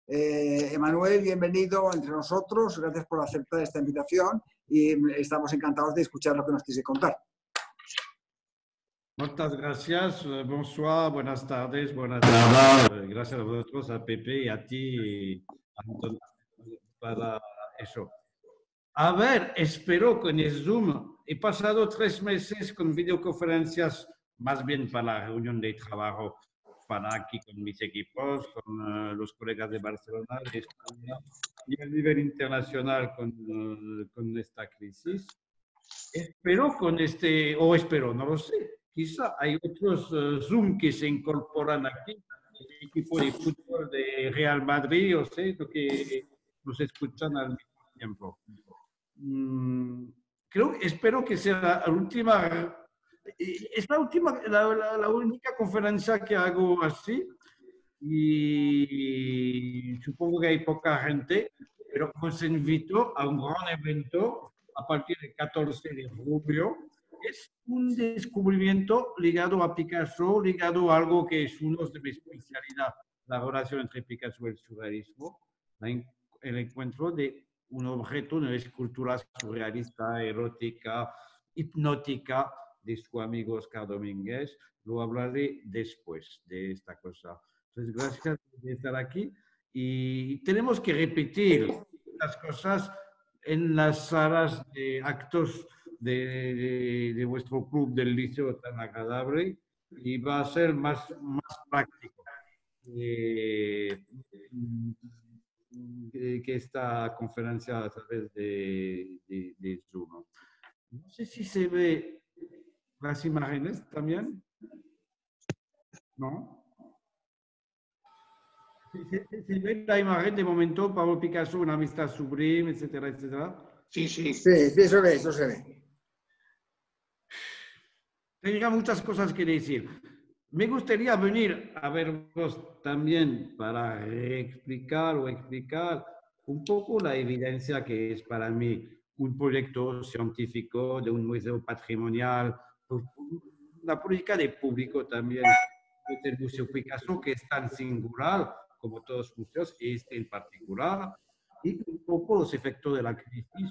Emanuel, bienvenido entre nosotros. Gracias por aceptar esta invitación y estamos encantados de escuchar lo que nos quise contar. Muchas gracias. Bonsoir, buenas tardes, buenas tardes. Gracias a vosotros, a Pepe y a ti, Anton, para eso. A ver, espero que en Zoom he pasado 3 meses con videoconferencias, más bien para la reunión de trabajo, para aquí con mis equipos, con los colegas de Barcelona, de España, y a nivel internacional con esta crisis. Espero con este, o espero, no lo sé, quizá hay otros Zoom que se incorporan aquí, el equipo de fútbol de Real Madrid, o sea, que nos escuchan al mismo tiempo. Espero que sea la última, es la última, la única conferencia que hago así, y supongo que hay poca gente, pero os invito a un gran evento a partir del 14 de julio. Es un descubrimiento ligado a Picasso, ligado a algo que es uno de mis especialidades, la relación entre Picasso y el surrealismo, el encuentro de un objeto, una escultura surrealista, erótica, hipnótica de su amigo Oscar Domínguez. Lo hablaré después de esta cosa. Entonces, gracias por estar aquí y tenemos que repetir las cosas en las salas de actos de vuestro club del liceo tan agradable y va a ser más práctico que esta conferencia a través de Zoom. No sé si se ve las imágenes también. ¿No? ¿Se ve la imagen de momento, Pablo Picasso, una amistad sublime, etcétera, etcétera? Sí, eso se ve. Tenía muchas cosas que decir. Me gustaría venir a veros también para explicar un poco la evidencia que es para mí un proyecto científico de un museo patrimonial, la política de público también del Museo Picasso, que es tan singular como todos los museos, este en particular, y un poco los efectos de la crisis.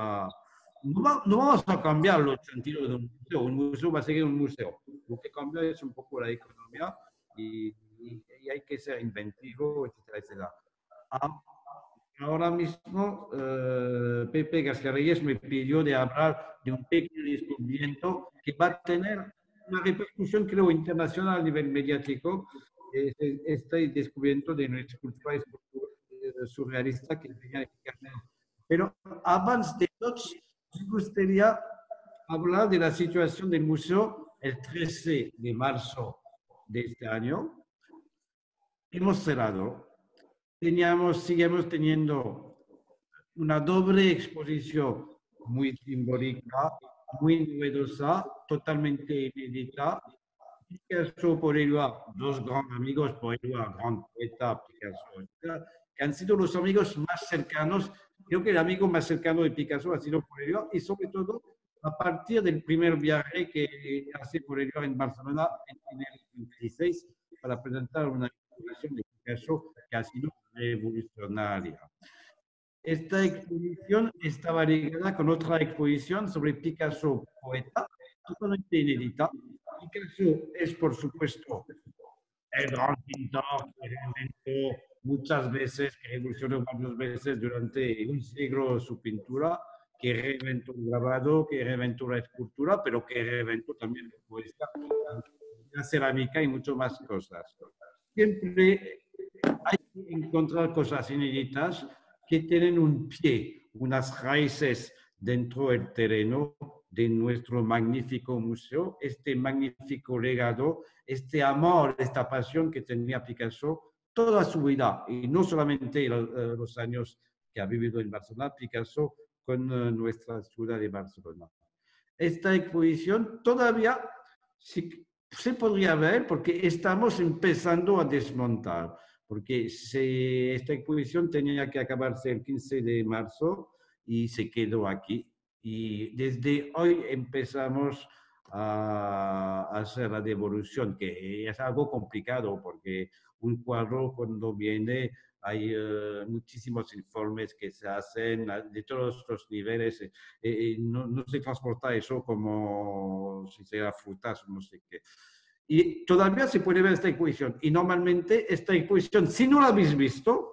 No vamos a cambiar los sentidos de un museo va a seguir un museo. Lo que cambia es un poco la economía y hay que ser inventivo, etcétera, etcétera. Ahora mismo, Pepe García Reyes me pidió de hablar de un pequeño descubrimiento que va a tener una repercusión, creo, internacional a nivel mediático, este descubrimiento de una escultura surrealista que tenía eficacia. Pero antes de todo, me gustaría hablar de la situación del museo el 13 de marzo de este año. Hemos cerrado. Seguimos teniendo una doble exposición muy simbólica, muy novedosa, totalmente inédita. Picasso por Éluard, dos grandes amigos por Éluard, gran poeta, Picasso, que han sido los amigos más cercanos. Creo que el amigo más cercano de Picasso ha sido por Éluard y sobre todo a partir del primer viaje que hace por Éluard en Barcelona en el 2016 para presentar una exposición de Picasso que ha sido revolucionaria. Esta exposición estaba ligada con otra exposición sobre Picasso, poeta, totalmente inédita. Picasso es, por supuesto, el gran pintor que reinventó muchas veces, que revolucionó varias veces durante un siglo su pintura, que reinventó el grabado, que reinventó la escultura, pero que reinventó también la poesía, la cerámica y muchas más cosas. Siempre hay que encontrar cosas inéditas que tienen un pie, unas raíces dentro del terreno de nuestro magnífico museo, este magnífico legado, este amor, esta pasión que tenía Picasso toda su vida, y no solamente los años que ha vivido en Barcelona, Picasso con nuestra ciudad de Barcelona. Esta exposición todavía se podría ver porque estamos empezando a desmontar, porque esta exposición tenía que acabarse el 15 de marzo y se quedó aquí. Y desde hoy empezamos a hacer la devolución, que es algo complicado porque un cuadro cuando viene hay muchísimos informes que se hacen de todos los niveles. No se transporta eso como si fuera frutas o no sé qué. Y todavía se puede ver esta ecuación. Y normalmente esta ecuación, si no la habéis visto,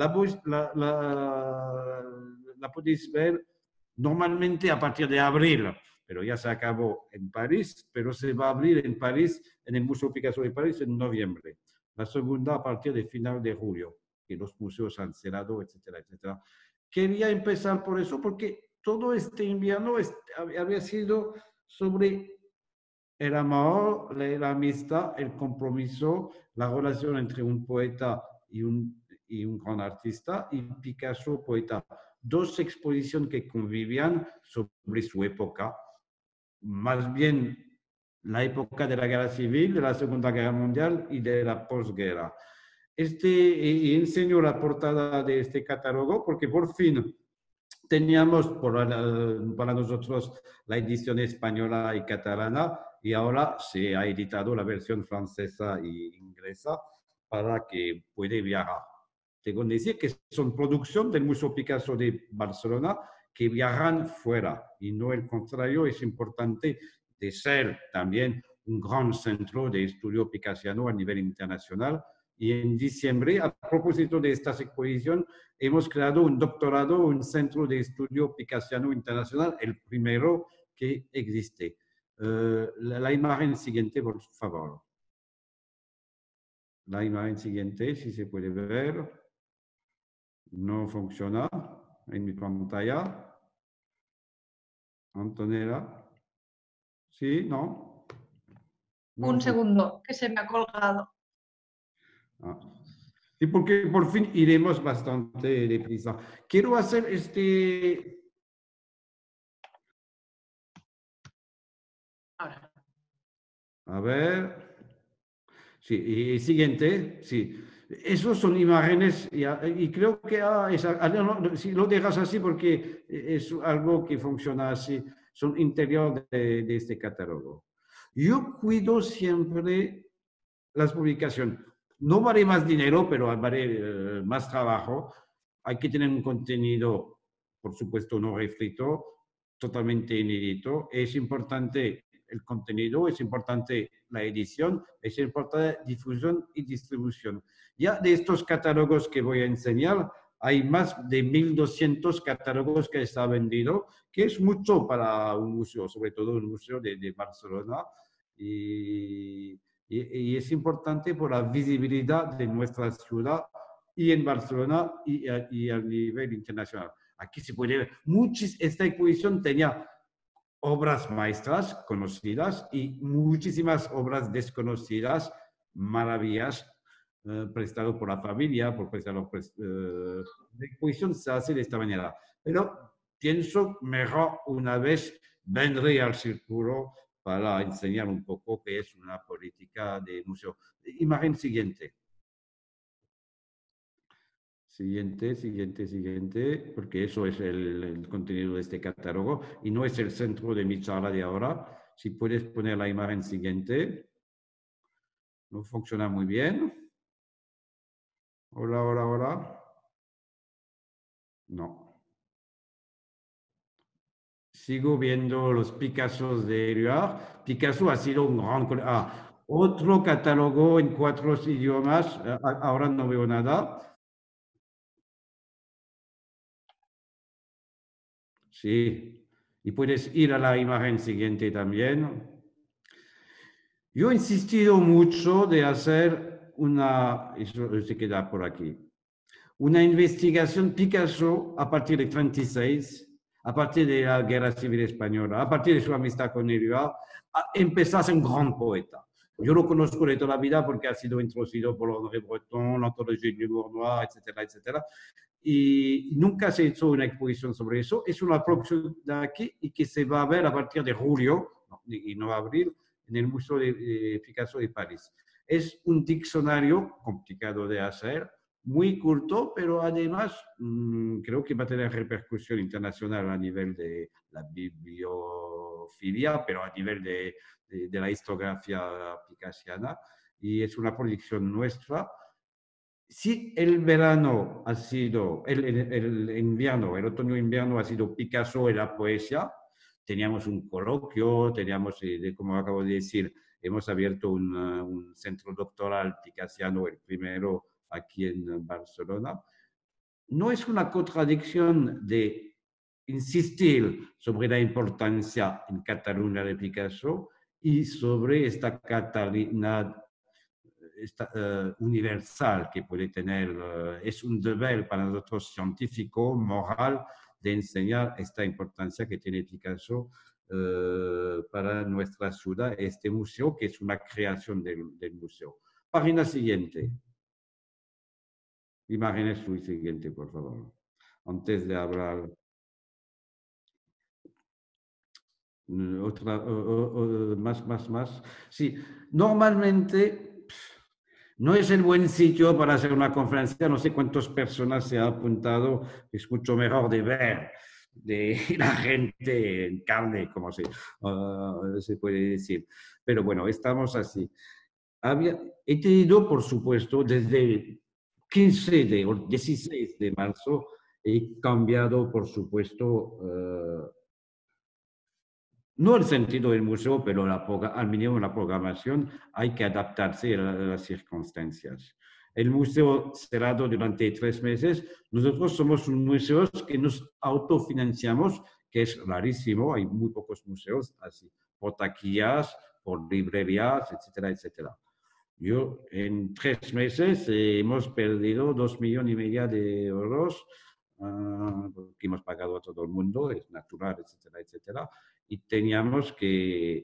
la podéis ver normalmente a partir de abril, pero ya se acabó en París, pero se va a abrir en París, en el Museo Picasso de París, en noviembre. La segunda a partir de final de julio, que los museos han cerrado, etcétera, etcétera. Quería empezar por eso, porque todo este invierno había sido sobre el amor, la amistad, el compromiso, la relación entre un poeta y un gran artista, y Picasso, poeta. Dos exposiciones que convivían sobre su época, más bien la época de la guerra civil, de la Segunda Guerra Mundial y de la posguerra. Y enseño la portada de este catálogo porque por fin teníamos para nosotros la edición española y catalana y ahora se ha editado la versión francesa e inglesa para que pueda viajar. Tengo que decir que son producción del Museo Picasso de Barcelona que viajan fuera y no el contrario. Es importante de ser también un gran centro de estudio picassiano a nivel internacional. Y en diciembre, a propósito de esta exposición, hemos creado un doctorado, un centro de estudio picassiano internacional, el primero que existe. La imagen siguiente, por favor. La imagen siguiente, si se puede ver. No funciona en mi pantalla. Antonella. ¿Sí? ¿No? Un segundo, que se me ha colgado. Ah. Y porque por fin iremos bastante deprisa. Quiero hacer Ahora. A ver. Sí, y siguiente. Sí. Esos son imágenes y creo que si lo dejas así porque es algo que funciona así. Son interior de este catálogo. Yo cuido siempre las publicaciones. No vale más dinero, pero vale más trabajo. Hay que tener un contenido, por supuesto, no refrito, totalmente inédito. Es importante el contenido, es importante la edición, es importante difusión y distribución. Ya de estos catálogos que voy a enseñar, hay más de 1.200 catálogos que se han vendido, que es mucho para un museo, sobre todo un museo de Barcelona. Y es importante por la visibilidad de nuestra ciudad y en Barcelona y a nivel internacional. Aquí se puede ver, esta exposición tenía obras maestras conocidas y muchísimas obras desconocidas, maravillas, prestado por la familia, la exposición se hace de esta manera. Pero pienso mejor una vez vendré al círculo para enseñar un poco qué es una política de museo. Imagen siguiente. Siguiente, porque eso es el contenido de este catálogo y no es el centro de mi charla de ahora. Si puedes poner la imagen siguiente. No funciona muy bien. Hola. No. Sigo viendo los Picassos de Éluard. Picasso ha sido un gran... otro catálogo en 4 idiomas. Ahora no veo nada. Sí. Y puedes ir a la imagen siguiente también. Yo he insistido mucho de hacer eso se queda por aquí, una investigación Picasso a partir de 36, a partir de la Guerra Civil Española, a partir de su amistad con Éluard, empezó a ser un gran poeta. Yo lo conozco de toda la vida porque ha sido introducido por André Breton, l'Anthologie du Humour Noir, etcétera, etcétera. Y nunca se hizo una exposición sobre eso. Es una producción de aquí y que se va a ver a partir de julio, y no abril, en el Museo de Picasso de París. Es un diccionario complicado de hacer, muy corto, pero además creo que va a tener repercusión internacional a nivel de la filia, pero a nivel de la historiografía picassiana, y es una proyección nuestra. Si el verano ha sido, el invierno, el otoño-invierno ha sido Picasso y la poesía, teníamos un coloquio, teníamos, como acabo de decir, hemos abierto un centro doctoral picassiano, el primero aquí en Barcelona. No es una contradicción de insistir sobre la importancia en Cataluña de Picasso y sobre esta Cataluña universal que puede tener. Es un deber para nosotros científico, moral, de enseñar esta importancia que tiene Picasso para nuestra ciudad, este museo, que es una creación del museo. Página siguiente. Imágenes siguiente, por favor. Antes de hablar. Otra, más. Sí, normalmente no es el buen sitio para hacer una conferencia. No sé cuántas personas se ha apuntado. Es mucho mejor de ver de la gente en carne, como se puede decir. Pero bueno, estamos así. He tenido, por supuesto, desde 15 o 16 de marzo, he cambiado, por supuesto, no el sentido del museo, pero al mínimo la programación hay que adaptarse a las circunstancias. El museo cerrado durante 3 meses, nosotros somos un museo que nos autofinanciamos, que es rarísimo, hay muy pocos museos así, por taquillas, por librerías, etcétera, etcétera. Yo en 3 meses hemos perdido 2,5 millones de euros, porque hemos pagado a todo el mundo, es natural, etcétera, etcétera. Y teníamos que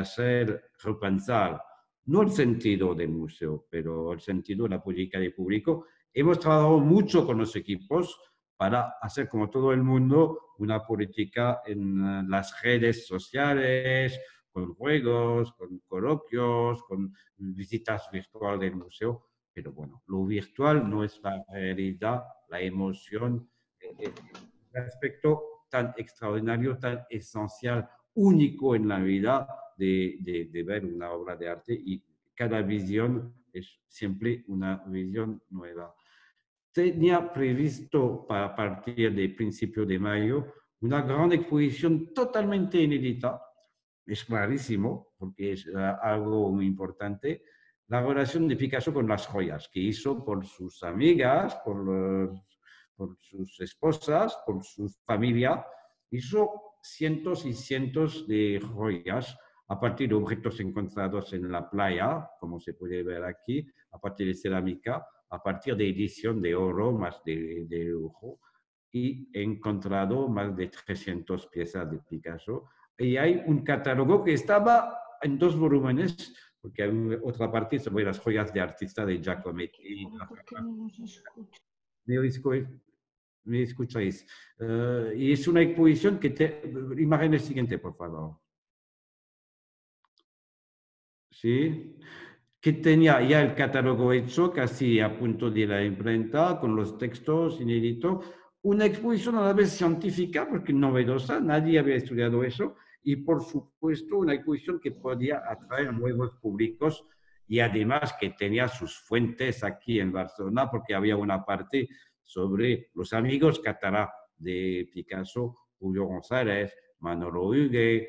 repensar, no el sentido del museo, pero el sentido de la política de público. Hemos trabajado mucho con los equipos para hacer, como todo el mundo, una política en las redes sociales, con juegos, con coloquios, con visitas virtuales del museo. Pero bueno, lo virtual no es la realidad, la emoción, el aspecto tan extraordinario, tan esencial, único en la vida de ver una obra de arte, y cada visión es siempre una visión nueva. Tenía previsto para partir de principio de mayo una gran exposición totalmente inédita. Es rarísimo porque es algo muy importante. La relación de Picasso con las joyas que hizo por sus amigas, por sus esposas, por su familia. Hizo cientos y cientos de joyas a partir de objetos encontrados en la playa, como se puede ver aquí, a partir de cerámica, a partir de edición de oro, más de lujo, y he encontrado más de 300 piezas de Picasso. Y hay un catálogo que estaba en 2 volúmenes, porque hay otra parte sobre las joyas de artista de Giacometti. ¿Por qué no nos escucha? ¿Me escucháis? Y es una exposición que imagen siguiente, por favor. ¿Sí? Que tenía ya el catálogo hecho, casi a punto de la imprenta, con los textos inéditos. Una exposición a la vez científica, porque novedosa, nadie había estudiado eso, y por supuesto una exposición que podía atraer a nuevos públicos, y además que tenía sus fuentes aquí en Barcelona, porque había una parte sobre los amigos catalán de Picasso, Julio González, Manolo Huguet,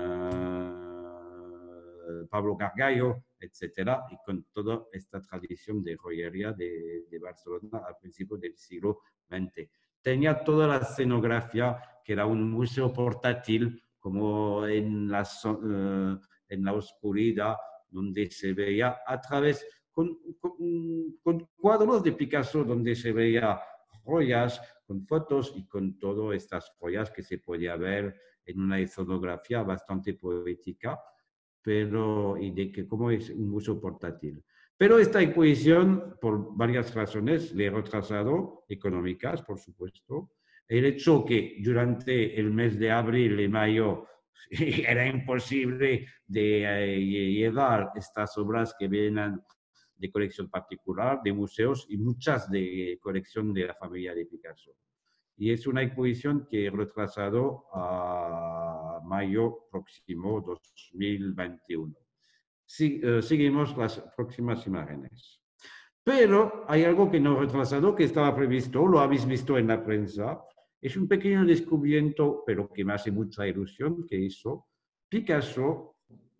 Pablo Gargallo, etcétera, y con toda esta tradición de joyería de Barcelona al principio del siglo XX. Tenía toda la escenografía, que era un museo portátil, como en la oscuridad, donde se veía a través, con cuadros de Picasso, donde se veía joyas, con fotos y con todas estas joyas que se podía ver en una escenografía bastante poética, pero y de que como es un museo portátil. Pero esta exposición, por varias razones, le he retrasado, económicas, por supuesto. El hecho que durante el mes de abril y mayo era imposible de llevar estas obras que vienen de colección particular, de museos, y muchas de colección de la familia de Picasso. y es una exposición que he retrasado a mayo próximo 2021. Seguimos las próximas imágenes. Pero hay algo que no he retrasado, que estaba previsto, lo habéis visto en la prensa. Es un pequeño descubrimiento, pero que me hace mucha ilusión, que hizo Picasso.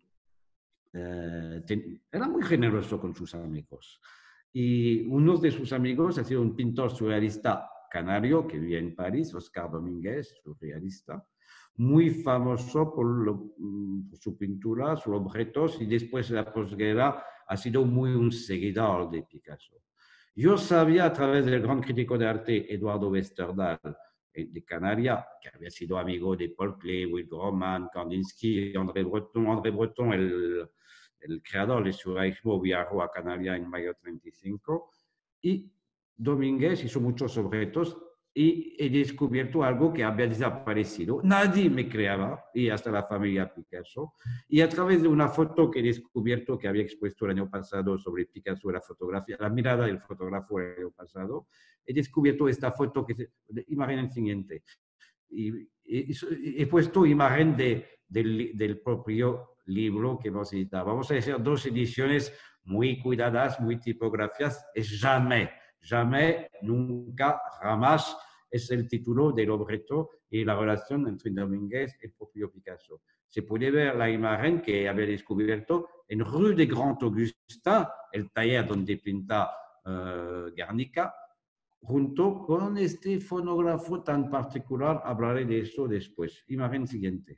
Era muy generoso con sus amigos. Y uno de sus amigos ha sido un pintor surrealista canario que vive en París, Oscar Domínguez, surrealista, muy famoso por su pintura, sus objetos, y después de la posguerra ha sido muy un seguidor de Picasso. Yo sabía a través del gran crítico de arte Eduardo Westerdal, de Canarias, que había sido amigo de Paul Klee, Will Groman, Kandinsky, André Breton. André Breton, el creador del surrealismo, viajó a Canarias en mayo 35, y Domínguez hizo muchos objetos y he descubierto algo que había desaparecido. Nadie me creaba, y hasta la familia Picasso. Y a través de una foto que he descubierto, que había expuesto el año pasado sobre Picasso, la fotografía, la mirada del fotógrafo el año pasado, he descubierto esta foto que imagen el siguiente. Y he puesto imagen del propio libro que hemos editado. Vamos a hacer 2 ediciones muy cuidadas, muy tipografías. Es jamais, jamais, nunca, jamás, es el título del objeto y la relación entre Domínguez y el propio Picasso. Se puede ver la imagen que había descubierto en Rue de Grand Augustin, el taller donde pinta Guernica, junto con este fonógrafo tan particular. Hablaré de eso después. Imagen siguiente.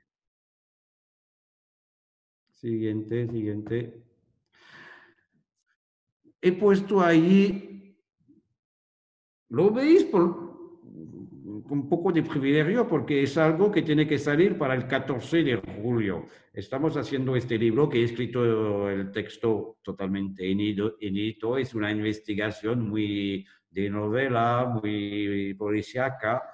Siguiente. He puesto ahí, lo veis con un poco de privilegio porque es algo que tiene que salir para el 14 de julio. Estamos haciendo este libro que he escrito el texto totalmente inédito. Es una investigación muy de novela, muy policíaca,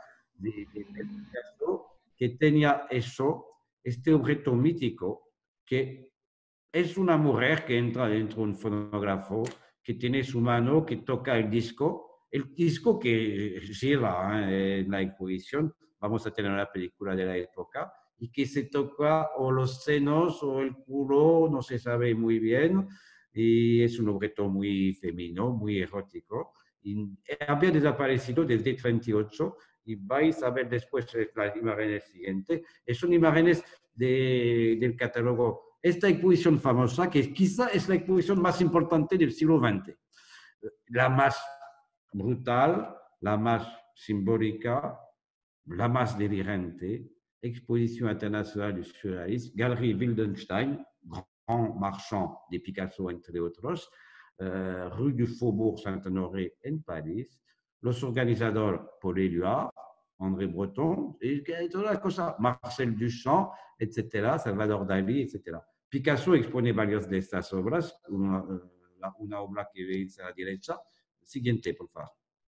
que tenía este objeto mítico, que es una mujer que entra dentro de un fonógrafo, que tiene su mano, que toca el disco que gira en la exposición. Vamos a tener una película de la época, y que se toca o los senos o el culo, no se sabe muy bien, y es un objeto muy femenino, muy erótico. Y había desaparecido desde 38, y vais a ver después las imágenes siguientes. Son imágenes del catálogo. Esta exposición famosa, que quizá es la exposición más importante del siglo XX, la más brutal, la más simbólica, la más delirante, Exposición Internacional du Surrealisme, Galerie Wildenstein, Grand Marchand de Picasso, entre otros, Rue du Faubourg Saint-Honoré en París. Los organizadores, Paul Éluard, André Breton, y todas las cosas, Marcel Duchamp, etcétera, Salvador Dalí, etcétera. Picasso expone varias de estas obras, una obra que veis a la derecha. Siguiente, por favor.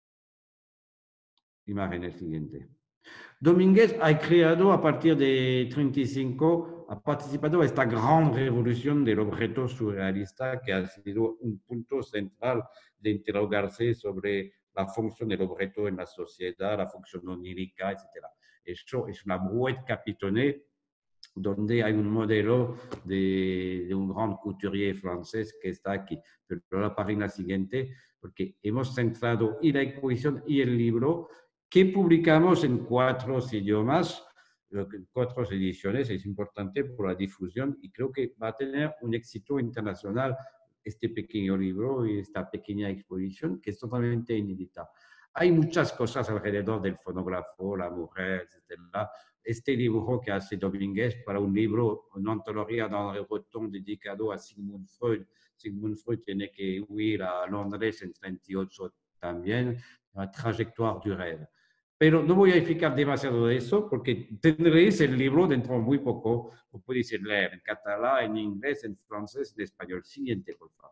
Imagen siguiente. Domínguez ha creado a partir de 35, ha participado a esta gran revolución del objeto surrealista, que ha sido un punto central de interrogarse sobre la función del objeto en la sociedad, la función onírica, etc. Eso es una brouette capitonnée, donde hay un modelo de un gran couturier francés que está aquí. Pero la página siguiente, porque hemos centrado y la exposición y el libro, que publicamos en 4 idiomas, 4 ediciones. Es importante por la difusión, y creo que va a tener un éxito internacional este pequeño libro y esta pequeña exposición, que es totalmente inédita. Hay muchas cosas alrededor del fonógrafo, la mujer, etc. Este dibujo que hace Domínguez para un libro, una antología de André Breton dedicado a Sigmund Freud. Sigmund Freud tiene que huir a Londres en 38 también, la trayectoria du rêve. Pero no voy a explicar demasiado de eso, porque tendréis el libro dentro de muy poco. Lo podéis leer en catalán, en inglés, en francés, en español. Siguiente, por favor.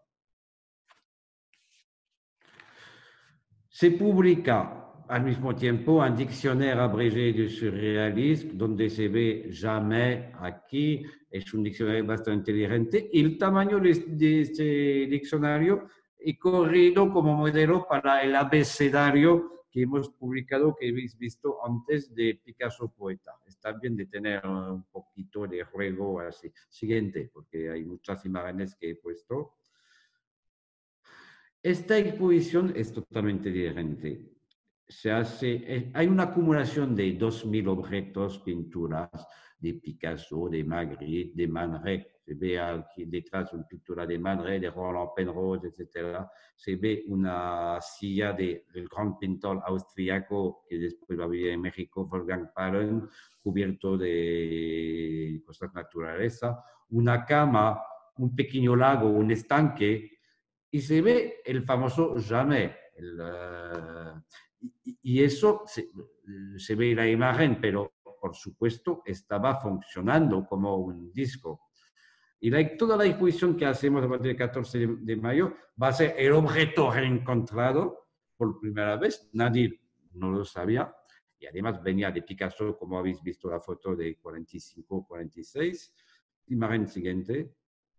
Se publica al mismo tiempo un diccionario abrégé du surrealisme, donde se ve jamais aquí. Es un diccionario bastante inteligente. El tamaño de este diccionario he corrido como modelo para el abecedario que hemos publicado, que habéis visto antes de Picasso Poeta. Está bien de tener un poquito de juego así. Siguiente, porque hay muchas imágenes que he puesto. Esta exposición es totalmente diferente. Hay una acumulación de 2000 objetos, pinturas de Picasso, de Magritte, de Man Ray. Se ve aquí detrás una pintura de Man Ray, de Roland Penrose, etc. Se ve una silla del gran pintor austriaco que después va a vivir en México, Wolfgang Pahren, cubierto de cosas naturaleza. Una cama, un pequeño lago, un estanque. Y se ve el famoso Jamais. Y eso se ve en la imagen, pero por supuesto estaba funcionando como un disco. Y toda la exposición que hacemos a partir del 14 de mayo va a ser el objeto reencontrado por primera vez. Nadie no lo sabía. Y además venía de Picasso, como habéis visto la foto de 45-46. Imagen siguiente.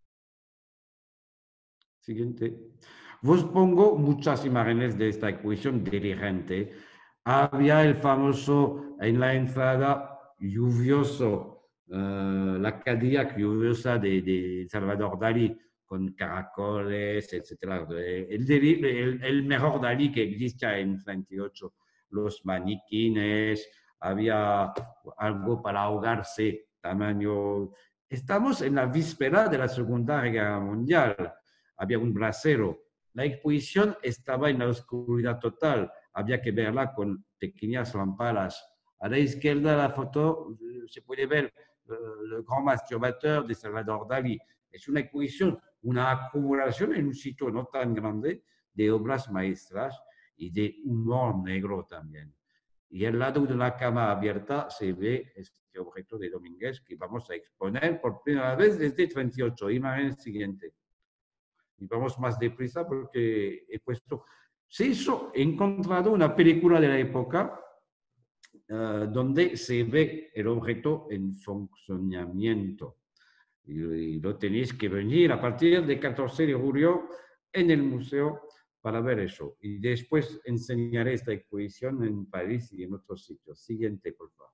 Siguiente. Os pongo muchas imágenes de esta exposición delirante. Había el famoso, en la entrada, lluvioso, la Cadillac lluviosa de Salvador Dalí, con caracoles, etc. El mejor Dalí que existía en 38. Los maniquines, había algo para ahogarse, tamaño. Estamos en la víspera de la Segunda Guerra Mundial. Había un brasero. La exposición estaba en la oscuridad total. Había que verla con pequeñas lámparas. A la izquierda de la foto se puede ver el gran masturbateur de Salvador Dalí. Es una exposición, una acumulación en un sitio no tan grande de obras maestras y de humor negro también. Y al lado de una cama abierta se ve este objeto de Domínguez que vamos a exponer por primera vez desde 38. Imagen siguiente. Y vamos más deprisa porque he puesto... he encontrado una película de la época donde se ve el objeto en funcionamiento. Y lo tenéis que venir a partir del 14 de julio en el museo para ver eso. Y después enseñaré esta exposición en París y en otros sitios. Siguiente, por favor.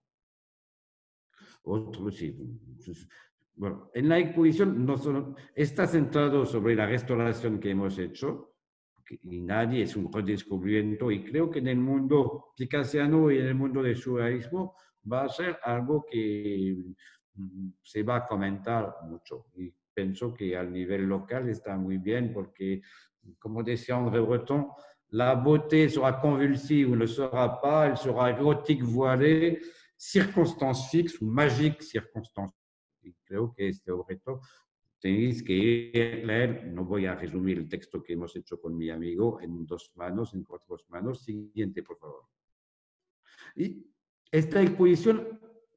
Otro, sí. Bueno, en la exposición está centrado sobre la restauración que hemos hecho y nadie es un redescubrimiento y creo que en el mundo picassiano y en el mundo del surrealismo va a ser algo que se va a comentar mucho y pienso que a nivel local está muy bien porque, como decía André Breton, la beauté sera convulsive ou ne sera pas, elle sera érotique voilée, circonstance fixe ou magique circonstance. Y creo que este objeto tenéis que leer, no voy a resumir el texto que hemos hecho con mi amigo en 2 manos, en 4 manos. Siguiente, por favor. Y esta exposición,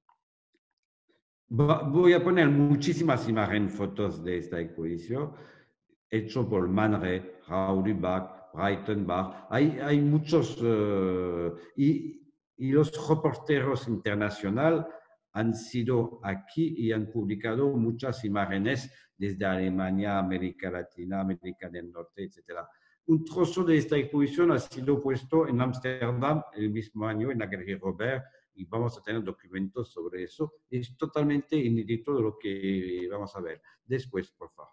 voy a poner muchísimas imágenes, fotos de esta exposición, hecho por Man Ray, Raoul Ubach, Breitenbach. Hay muchos, y los reporteros internacionales han sido aquí y han publicado muchas imágenes desde Alemania, América Latina, América del Norte, etc. Un trozo de esta exposición ha sido puesto en Ámsterdam el mismo año en la Galería Robert y vamos a tener documentos sobre eso. Es totalmente inédito de lo que vamos a ver. Después, por favor.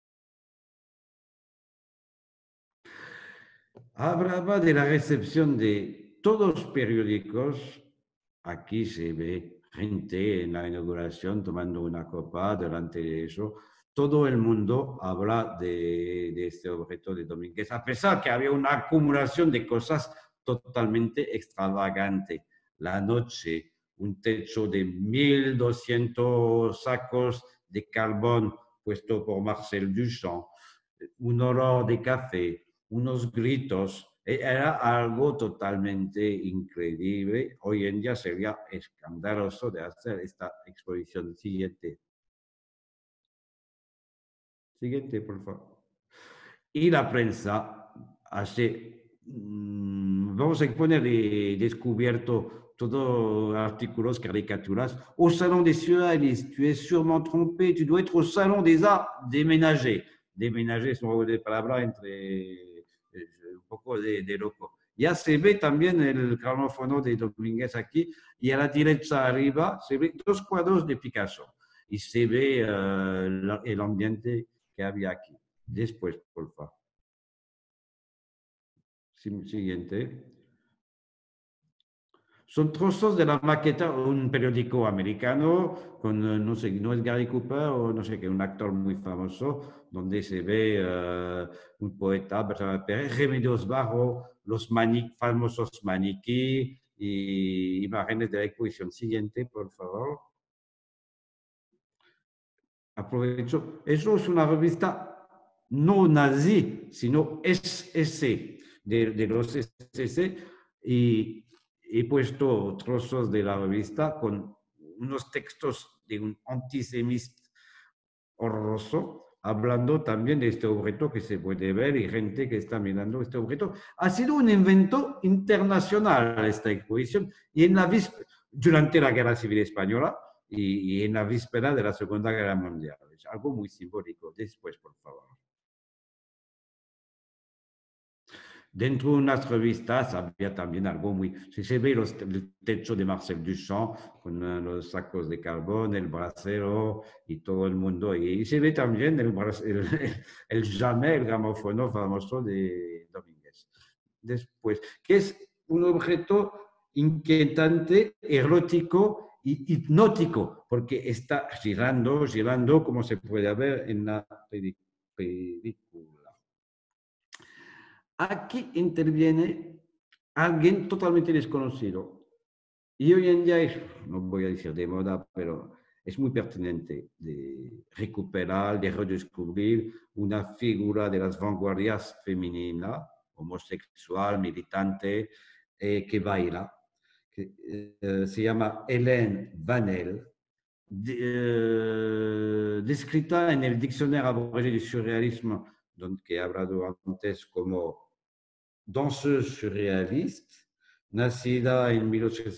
Hablaba de la recepción de todos los periódicos. Aquí se ve gente en la inauguración tomando una copa delante de eso. Todo el mundo habla de este objeto de Domínguez, a pesar que había una acumulación de cosas totalmente extravagante. La noche, un techo de 1200 sacos de carbón puesto por Marcel Duchamp, un olor de café, unos gritos. Era algo totalmente increíble. Hoy en día sería escandaloso de hacer esta exposición. Siguiente. Siguiente, por favor. Y la prensa vamos a exponer descubierto todos artículos, caricaturas. Au Salon des Surréalistes, tu es sûrement trompé, tu dois être au Salon des Arts déménagés. Déménager es un juego de palabras entre un poco de loco. Ya se ve también el gramófono de Domínguez aquí y a la derecha arriba se ve 2 cuadros de Picasso y se ve el ambiente que había aquí. Después, por favor. Siguiente. Son trozos de la maqueta de un periódico americano con, no sé, no es Gary Cooper o no sé qué, un actor muy famoso, donde se ve un poeta, Benjamin Pérez, Remedios Varo, los famosos maniquí y imágenes de la exposición. Siguiente, por favor. Aprovecho. Eso es una revista no nazi, sino SS, de los SS, y he puesto trozos de la revista con unos textos de un antisemita horroroso, hablando también de este objeto que se puede ver y gente que está mirando este objeto. Ha sido un evento internacional esta exposición y en la durante la Guerra Civil Española y en la víspera de la Segunda Guerra Mundial. Es algo muy simbólico. Después, por favor. Dentro de unas revistas había también algo muy... Se ve el techo de Marcel Duchamp con los sacos de carbón, el brasero y todo el mundo. Y se ve también el jamais, el gramófono famoso de Domínguez. Después, que es un objeto inquietante, erótico y hipnótico, porque está girando, girando, como se puede ver en la película. Aquí interviene alguien totalmente desconocido. Y hoy en día es, no voy a decir de moda, pero es muy pertinente de recuperar, de redescubrir una figura de las vanguardias femeninas, homosexual, militante, que baila, que se llama Hélène Vanel, descrita en el diccionario abrégé du surrealisme, que he hablado antes como danseuse surrealiste, nacida en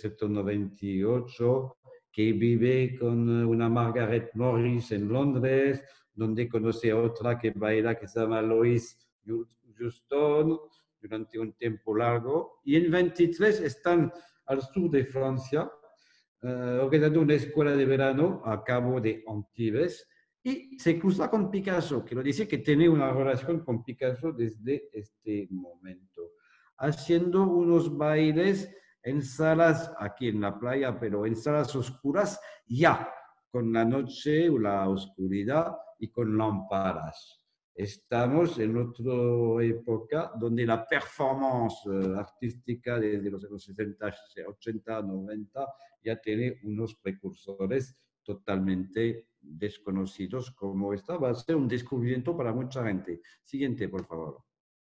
1898, que vive con una Margaret Morris en Londres, donde conoce a otra que baila que se llama Lois Houston durante un tiempo largo. Y en 23 están al sur de Francia, organizando una escuela de verano a cabo de Antibes y se cruza con Picasso, que lo dice que tiene una relación con Picasso desde este momento, haciendo unos bailes en salas aquí en la playa, pero en salas oscuras ya, con la noche o la oscuridad y con lámparas. Estamos en otra época donde la performance artística desde los años 60, 80, 90 ya tiene unos precursores totalmente desconocidos, como esta va a ser un descubrimiento para mucha gente. Siguiente, por favor.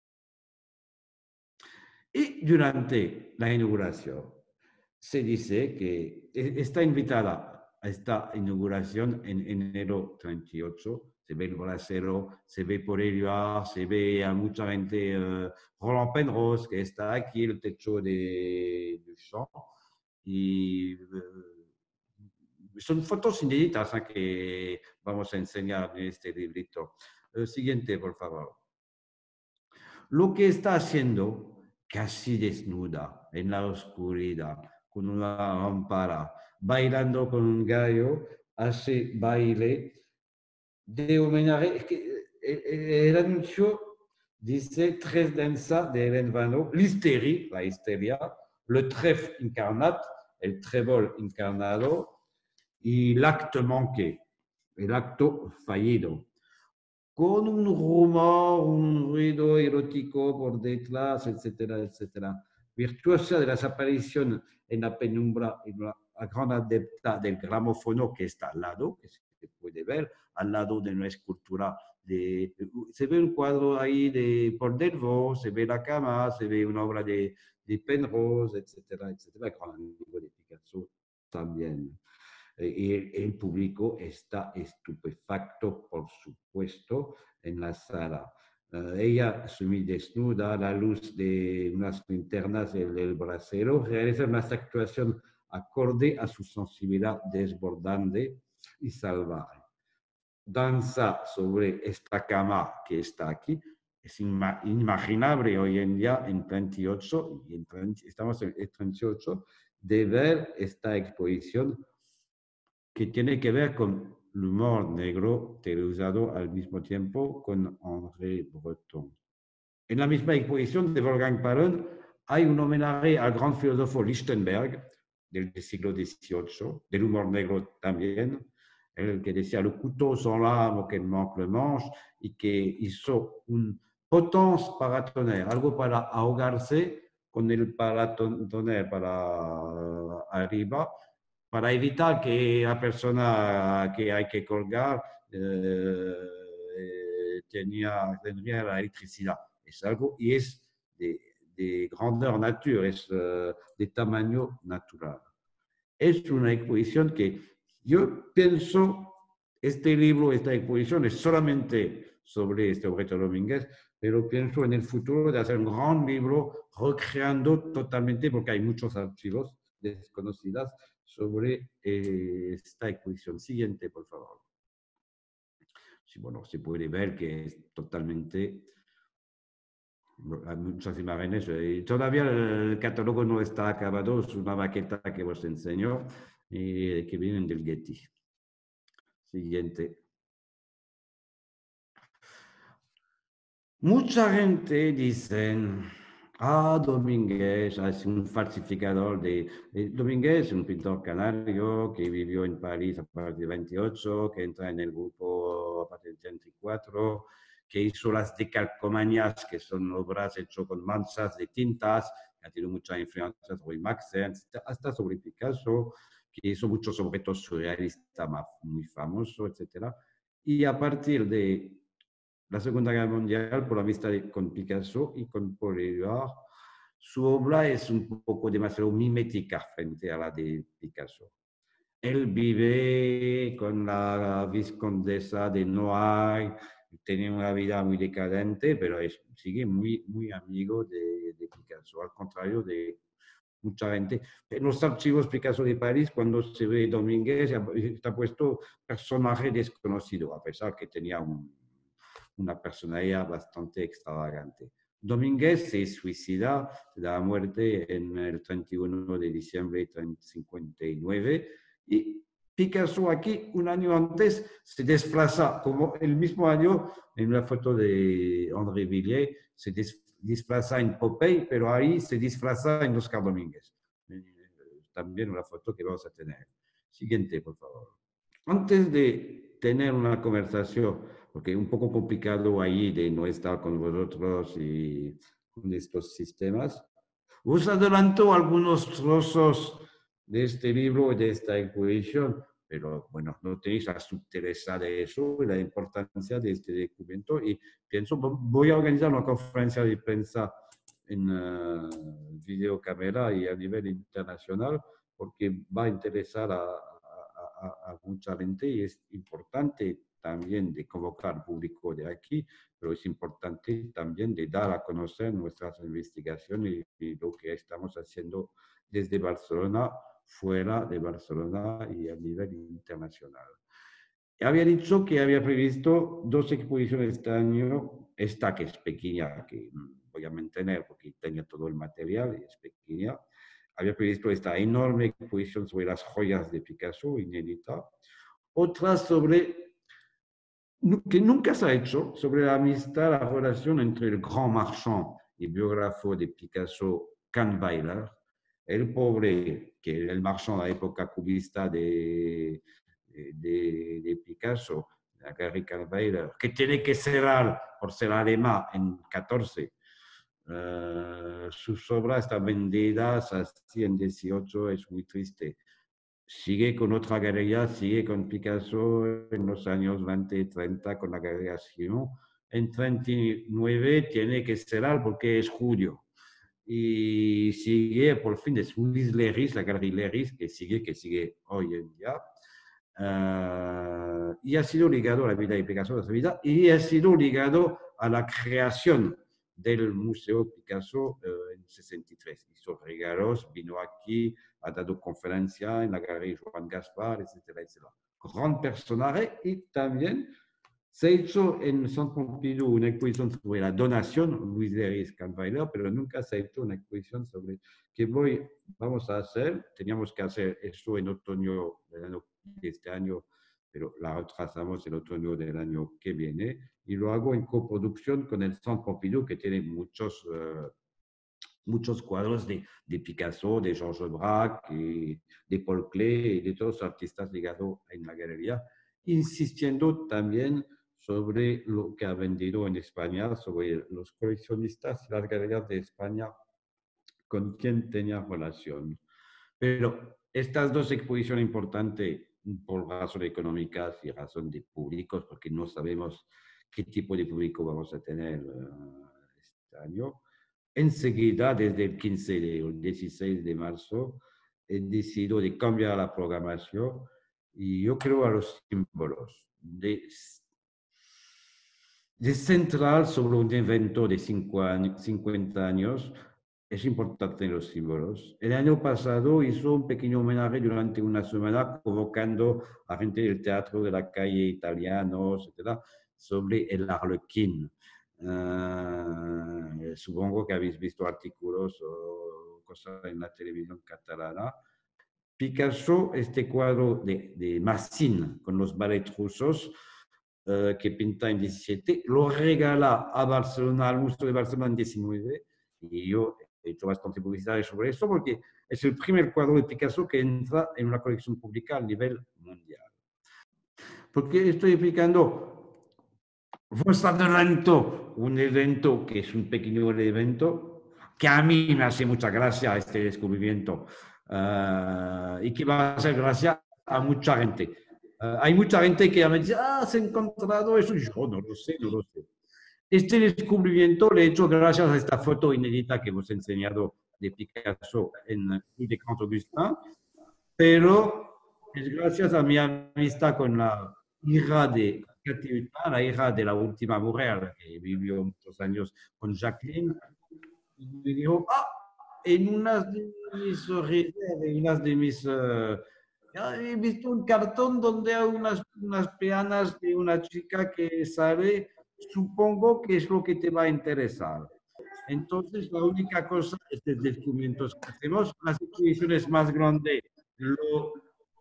Y durante la inauguración se dice que está invitada a esta inauguración en enero 38. Se ve el brasero, se ve por ello, se ve a mucha gente, Roland Penrose, que está aquí, el techo de Duchamp. Y son fotos inéditas que vamos a enseñar en este librito. Siguiente, por favor. Lo que está haciendo, casi desnuda, en la oscuridad, con una lámpara, bailando con un gallo, hace baile de homenaje. Es que el anuncio dice tres danzas de Hélène Vanel, l'hystérie, la histeria, le trèfle incarnat, el trébol encarnado, y el acto manqué, el acto fallido, con un rumor, un ruido erótico por detrás, etcétera, etcétera. Virtuosa de las apariciones en la penumbra, y la gran adepta del gramófono que está al lado, que se puede ver, al lado de una escultura. Se ve un cuadro ahí de Paul Delvaux, se ve la cama, se ve una obra de Penrose, etcétera, etcétera, con el amigo de Picasso también. El público está estupefacto, por supuesto, en la sala. Ella, semidesnuda, a la luz de unas linternas del brasero, realiza una actuación acorde a su sensibilidad desbordante y salvaje. Danza sobre esta cama que está aquí, es inimaginable hoy en día en 38, y estamos en 38, de ver esta exposición que tiene que ver con el humor negro televisado al mismo tiempo con André Breton. En la misma exposición de Wolfgang Paron hay un homenaje al gran filósofo Lichtenberg del siglo XVIII, del humor negro también, el que decía le couteau sans lame que manque le manche, y que hizo un potence paratonner, algo para ahogarse con el paratonner para arriba, para evitar que la persona que hay que colgar tendría la electricidad. Es algo y es de grandeur nature, es de tamaño natural. Es una exposición que yo pienso, este libro, esta exposición es solamente sobre este objeto Domínguez, pero pienso en el futuro de hacer un gran libro recreando totalmente, porque hay muchos archivos desconocidos sobre esta exposición. Siguiente, por favor. Sí, bueno, se puede ver que es totalmente... Hay muchas imágenes. Todavía el catálogo no está acabado, es una maqueta que os enseño y que vienen del Getty. Siguiente. Mucha gente dice, Domínguez es un falsificador Domínguez es un pintor canario que vivió en París a partir de 28, que entra en el grupo a partir de 34, que hizo las decalcomanías, que son obras hechas con manchas de tintas, que ha tenido mucha influencia sobre Maxen, hasta sobre Picasso, que hizo muchos objetos surrealistas muy famosos, etc. Y a partir de la Segunda Guerra Mundial, por la vista con Picasso y con Paul Éluard, su obra es un poco demasiado mimética frente a la de Picasso. Él vive con la vizcondesa de Noailles, tiene una vida muy decadente, pero sigue muy amigo de Picasso, al contrario de mucha gente. En los archivos Picasso de París, cuando se ve Domínguez, está puesto personaje desconocido, a pesar que tenía una personalidad bastante extravagante. Domínguez se suicida, se da muerte en el 31 de diciembre de 59, y Picasso aquí, un año antes, se desplaza, como el mismo año, en la foto de André Villiers, se disfraza en Popeye, pero ahí se disfraza en Oscar Domínguez. También una foto que vamos a tener. Siguiente, por favor. Antes de tener una conversación, porque es un poco complicado ahí de no estar con vosotros y con estos sistemas, os adelanto algunos trozos de este libro y de esta exposición, pero bueno, no tenéis la sutileza de eso y la importancia de este documento, y pienso, voy a organizar una conferencia de prensa en videocámara y a nivel internacional, porque va a interesar a mucha gente, y es importante también de convocar público de aquí, pero es importante también de dar a conocer nuestras investigaciones y lo que estamos haciendo desde Barcelona, fuera de Barcelona y a nivel internacional. Había dicho que había previsto 2 exposiciones este año, esta que es pequeña, que voy a mantener porque tenía todo el material y es pequeña. Había previsto esta enorme exposición sobre las joyas de Picasso, inédita. Otra sobre, que nunca se ha hecho, sobre la amistad, la relación entre el gran marchand y biógrafo de Picasso, Kahnweiler, el pobre, que era el marchand de la época cubista de Picasso, Gary Kahnweiler, que tiene que cerrar por ser alemán en 14. Sus obras están vendidas así en 18, es muy triste. Sigue con otra galería, sigue con Picasso en los años 20 y 30 con la galería Sion. En 39 tiene que cerrar porque es julio. Y sigue, por fin, es Louis Leiris, la galería Leiris, que sigue hoy en día. Y ha sido ligado a la vida de Picasso, a su vida, y ha sido ligado a la creación del Museo Picasso en 63. Hizo regalos, vino aquí, ha dado conferencia en la galería Joan Gaspar, etcétera, etcétera. Gran personaje, y también Se ha hecho en Centre Pompidou una exposición sobre la donación, Luis Deris Kampfeiler, pero nunca se ha hecho una exposición sobre que vamos a hacer. Teníamos que hacer eso en otoño de este año, pero la retrasamos el otoño del año que viene. Y lo hago en coproducción con el Centre Pompidou, que tiene muchos cuadros de Picasso, de Georges Braque, de Paul Klee y de todos los artistas ligados en la galería, insistiendo también sobre lo que ha vendido en España, sobre los coleccionistas y las galerías de España con quien tenía relación. Pero estas dos exposiciones importantes por razones económicas y razón de públicos, porque no sabemos qué tipo de público vamos a tener este año. Enseguida, desde el 15 o el 16 de marzo, he decidido de cambiar la programación y yo creo a los símbolos de central sobre un evento de 50 años. Es importante los símbolos. El año pasado hizo un pequeño homenaje durante una semana convocando a gente del teatro de la calle italianos, etc., sobre el Arlequín. Supongo que habéis visto artículos o cosas en la televisión catalana. Picasso, este cuadro de Massin con los ballets rusos, que pinta en 17, lo regala a Barcelona, al Museo de Barcelona en 19, y yo he hecho bastante publicidad sobre eso porque es el primer cuadro de Picasso que entra en una colección pública a nivel mundial. Porque estoy explicando, vos adelanto un evento que es un pequeño evento que a mí me hace mucha gracia este descubrimiento y que va a hacer gracia a mucha gente. Hay mucha gente que me dice, has encontrado eso, y yo no lo sé, no lo sé. Este descubrimiento le he hecho gracias a esta foto inédita que hemos enseñado de Picasso en el de Camp Augustin, pero es gracias a mi amistad con la hija de Cativita, la hija de la última mujer que vivió muchos años con Jacqueline, y me dijo, en unas de mis redes, en unas de mis... he visto un cartón donde hay unas peanas de una chica que sale, supongo que es lo que te va a interesar. Entonces, la única cosa es el descubrimiento que hacemos. Las exposiciones más grandes lo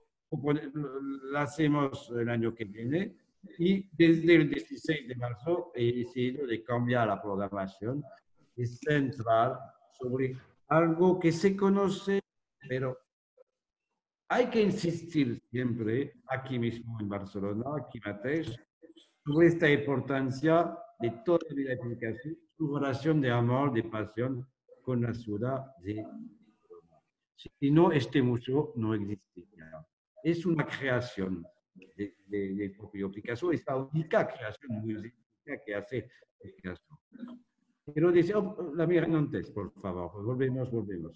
hacemos el año que viene y desde el 16 de marzo he decidido de cambiar la programación y centrar sobre algo que se conoce, pero hay que insistir siempre, aquí mismo en Barcelona, aquí Mateix, sobre esta importancia de toda la vida de Picasso, su relación de amor, de pasión con la ciudad de Barcelona. Si no, este museo no existiría. Es una creación de propio Picasso, es la única creación música que hace Picasso. Pero dice, la miren antes, por favor, volvemos.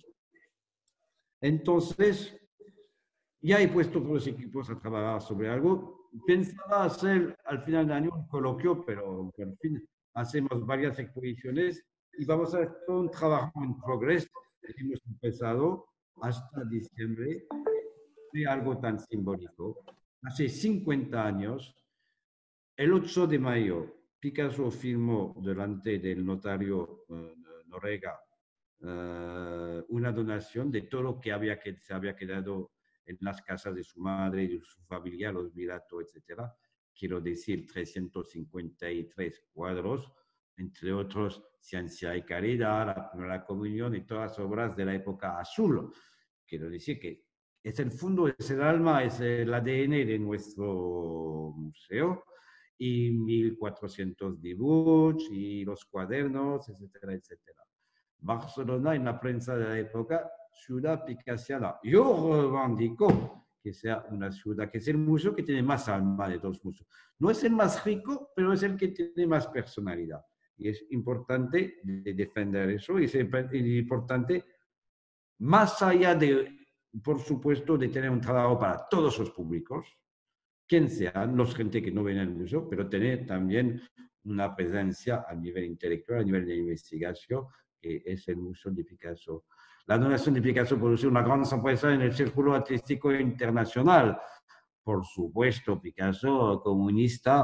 Entonces, ya he puesto todos los equipos a trabajar sobre algo. Pensaba hacer al final del año un coloquio, pero por fin hacemos varias exposiciones y vamos a hacer un trabajo en progreso. Hemos empezado hasta diciembre de algo tan simbólico. Hace 50 años, el 8 de mayo, Picasso firmó delante del notario Norega una donación de todo lo que se había quedado en las casas de su madre, de su familia, los Virato, etc. Quiero decir, 353 cuadros, entre otros, Ciencia y Caridad, la Primera Comunión y todas las obras de la época azul. Quiero decir que es el fondo, es el alma, es el ADN de nuestro museo, y 1400 dibujos y los cuadernos, etcétera, etcétera. Barcelona, en la prensa de la época, ciudad picassiana. Yo revendico que sea una ciudad, que es el museo que tiene más alma de todos los museos. No es el más rico, pero es el que tiene más personalidad. Y es importante defender eso, y es importante, más allá de, por supuesto, de tener un trabajo para todos los públicos, quien sean, los gente que no ven el museo, pero tener también una presencia a nivel intelectual, a nivel de investigación, que es el Museo de Picasso. La donación de Picasso produce una gran sorpresa en el círculo artístico internacional. Por supuesto, Picasso, comunista,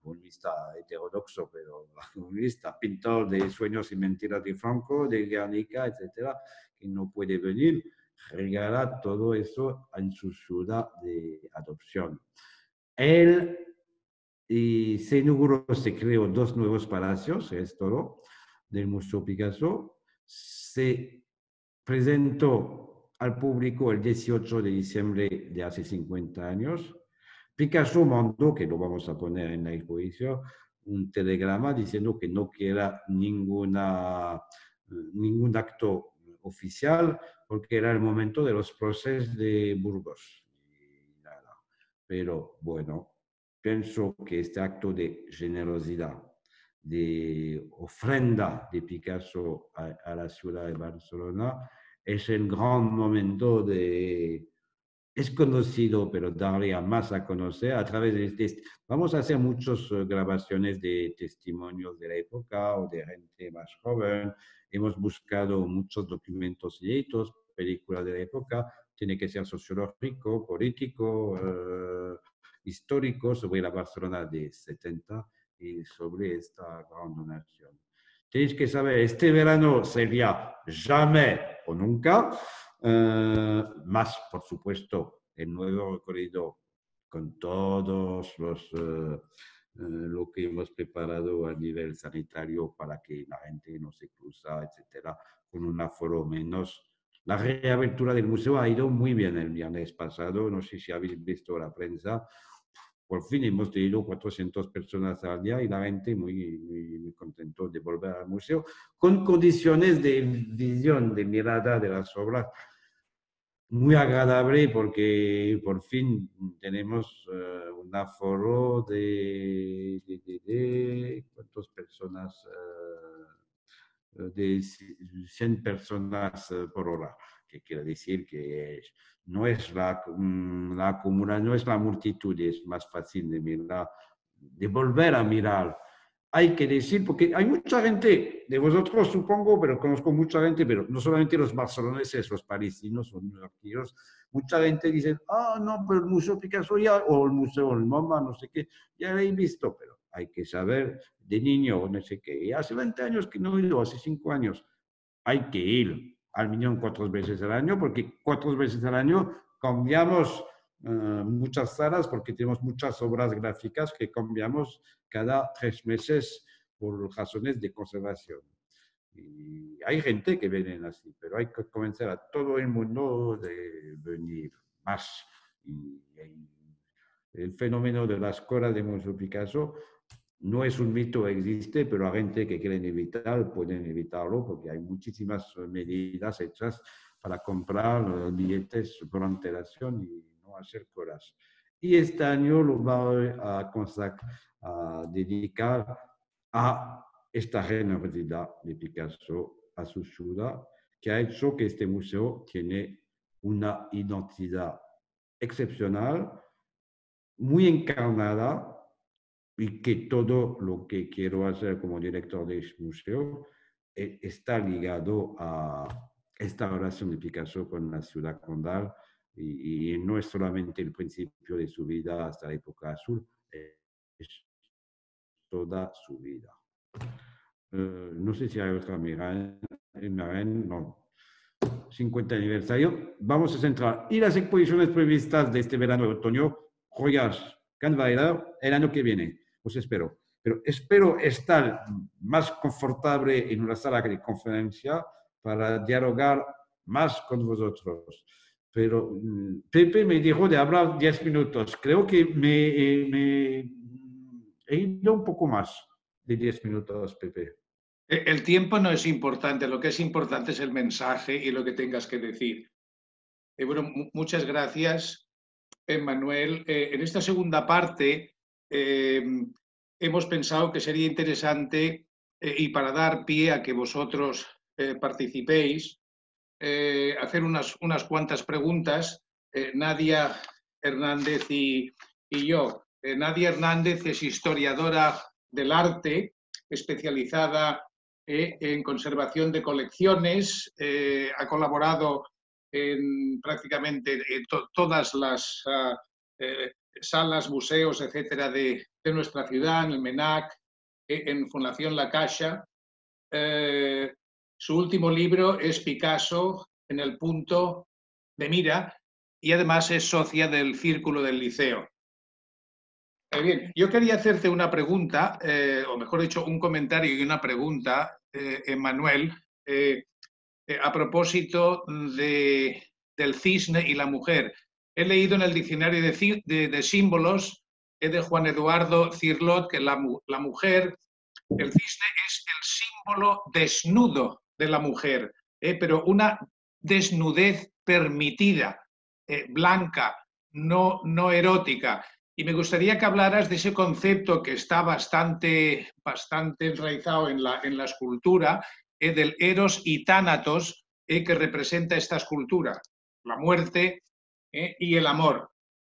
comunista heterodoxo, pero comunista, pintor de Sueños y Mentiras de Franco, de Guernica, etcétera, que no puede venir, regala todo eso en su ciudad de adopción. Él y se inauguró, se creó 2 nuevos palacios, es todo, del Museo Picasso. Se presentó al público el 18 de diciembre de hace 50 años. Picasso mandó, que lo vamos a poner en la exposición, un telegrama diciendo que no quiera ningún acto oficial porque era el momento de los procesos de Burgos. Pero bueno, pienso que este acto de generosidad, de ofrenda de Picasso a la ciudad de Barcelona, es el gran momento de... Es conocido, pero darle a más a conocer a través de... Vamos a hacer muchas grabaciones de testimonios de la época o de gente más joven. Hemos buscado muchos documentos inéditos, películas de la época. Tiene que ser sociológico, político, histórico sobre la Barcelona de 70 y sobre esta gran donación. Tenéis que saber, este verano sería jamais o nunca, más, por supuesto, el nuevo recorrido con todos lo que hemos preparado a nivel sanitario para que la gente no se cruza, etcétera, con un aforo menos. La reapertura del museo ha ido muy bien el viernes pasado, no sé si habéis visto la prensa. Por fin hemos tenido 400 personas al día y la gente muy contento de volver al museo, con condiciones de visión, de mirada de las obras muy agradable porque por fin tenemos un aforo de ¿cuántas personas? De 100 personas por hora, que quiere decir que no es la acumulación, no es la multitud, es más fácil de mirar, de volver a mirar. Hay que decir, porque hay mucha gente, de vosotros supongo, pero conozco mucha gente, pero no solamente los barceloneses, los parisinos o los arqueros, mucha gente dice, no, pero el Museo Picasso ya, o el Museo del MoMA, no sé qué, ya lo he visto, pero hay que saber, de niño, no sé qué, y hace 20 años que no he ido, hace 5 años, hay que ir al Miñón 4 veces al año, porque 4 veces al año cambiamos muchas salas, porque tenemos muchas obras gráficas que cambiamos cada 3 meses por razones de conservación. Y hay gente que viene así, pero hay que convencer a todo el mundo de venir más. Y el fenómeno de la escuela de Museo Picasso no es un mito, existe, pero hay gente que quieren evitar, pueden evitarlo, porque hay muchísimas medidas hechas para comprar billetes por antelación y no hacer colas. Y este año lo va a dedicar a esta generosidad de Picasso a su ciudad, que ha hecho que este museo tiene una identidad excepcional, muy encarnada, y que todo lo que quiero hacer como director de este museo está ligado a esta relación de Picasso con la ciudad condal y no es solamente el principio de su vida hasta la época azul, es toda su vida. No sé si hay otra Mirain, no. 50 aniversario. Vamos a centrar. Y las exposiciones previstas de este verano y otoño, Joyas, Canvaira, el año que viene. Os espero. Pero espero estar más confortable en una sala de conferencia para dialogar más con vosotros. Pero Pepe me dijo de hablar 10 minutos. Creo que me he ido un poco más de 10 minutos, Pepe. El tiempo no es importante, lo que es importante es el mensaje y lo que tengas que decir. Bueno, muchas gracias, Manuel. En esta segunda parte hemos pensado que sería interesante y para dar pie a que vosotros participéis, hacer unas cuantas preguntas, Nadia Hernández y yo. Nadia Hernández es historiadora del arte, especializada en conservación de colecciones, ha colaborado en prácticamente todas las salas, museos, etcétera, de nuestra ciudad, en el MENAC, en Fundación La Caixa. Su último libro es Picasso en el punto de mira y además es socia del Círculo del Liceo. Bien, yo quería hacerte una pregunta, o mejor dicho, un comentario y una pregunta, Emmanuel, a propósito del cisne y la mujer. He leído en el diccionario de símbolos de Juan Eduardo Cirlot que la mujer, el cisne es el símbolo desnudo de la mujer, pero una desnudez permitida, blanca, no erótica. Y me gustaría que hablaras de ese concepto que está bastante enraizado en la escultura, del eros y tánatos, que representa esta escultura, la muerte y el amor.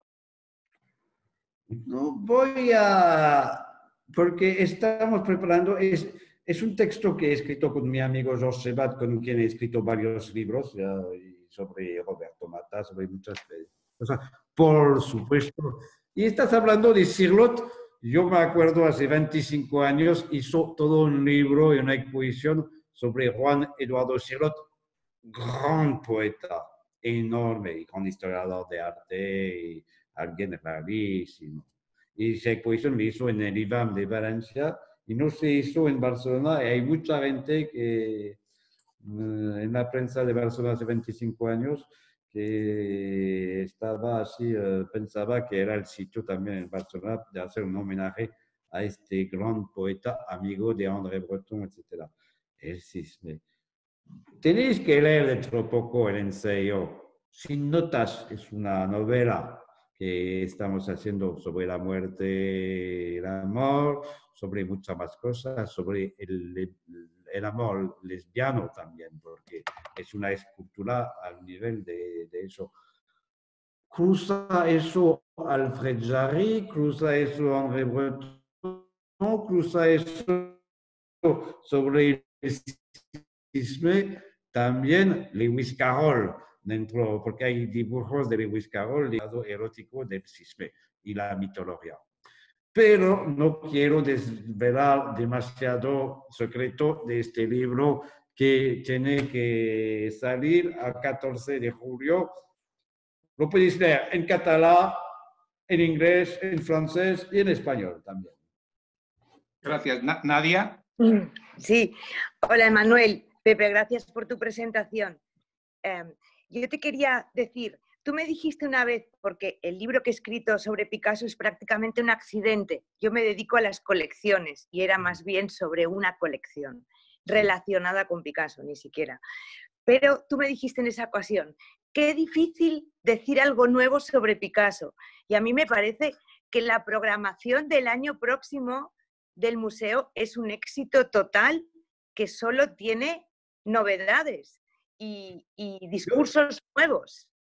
No voy porque estamos preparando, es un texto que he escrito con mi amigo Georges Sebat, con quien he escrito varios libros sobre Roberto Matta, sobre muchas cosas, por supuesto. Y estás hablando de Cirlot. Yo me acuerdo hace 25 años hizo todo un libro y una exposición sobre Juan Eduardo Cirlot, gran poeta, enorme y gran historiador de arte y alguien rarísimo. Y esa exposición me hizo en el IVAM de Valencia y no se hizo en Barcelona. Y hay mucha gente que en la prensa de Barcelona hace 25 años que estaba así, pensaba que era el sitio también en Barcelona de hacer un homenaje a este gran poeta, amigo de André Breton, etc. El cisne. Tenéis que leer dentro de poco el ensayo. Sin notas, es una novela que estamos haciendo sobre la muerte, el amor, sobre muchas más cosas, sobre el amor lesbiano también, porque es una escultura al nivel de eso. Cruza eso Alfred Jarry, cruza eso André Breton, cruza eso sobre el cisne, también Lewis Carroll, dentro, porque hay dibujos de Lewis Carroll, del lado erótico del cisne y la mitología. Pero no quiero desvelar demasiado secreto de este libro que tiene que salir a 14 de julio. Lo podéis leer en catalán, en inglés, en francés y en español también. Gracias. Nadia. Sí. Hola, Emmanuel. Pepe, gracias por tu presentación. Yo te quería decir, tú me dijiste una vez, porque el libro que he escrito sobre Picasso es prácticamente un accidente. Yo me dedico a las colecciones y era más bien sobre una colección relacionada con Picasso, ni siquiera. Pero tú me dijiste en esa ocasión, qué difícil decir algo nuevo sobre Picasso. Y a mí me parece que la programación del año próximo del museo es un éxito total que solo tiene novedades y discursos nuevos.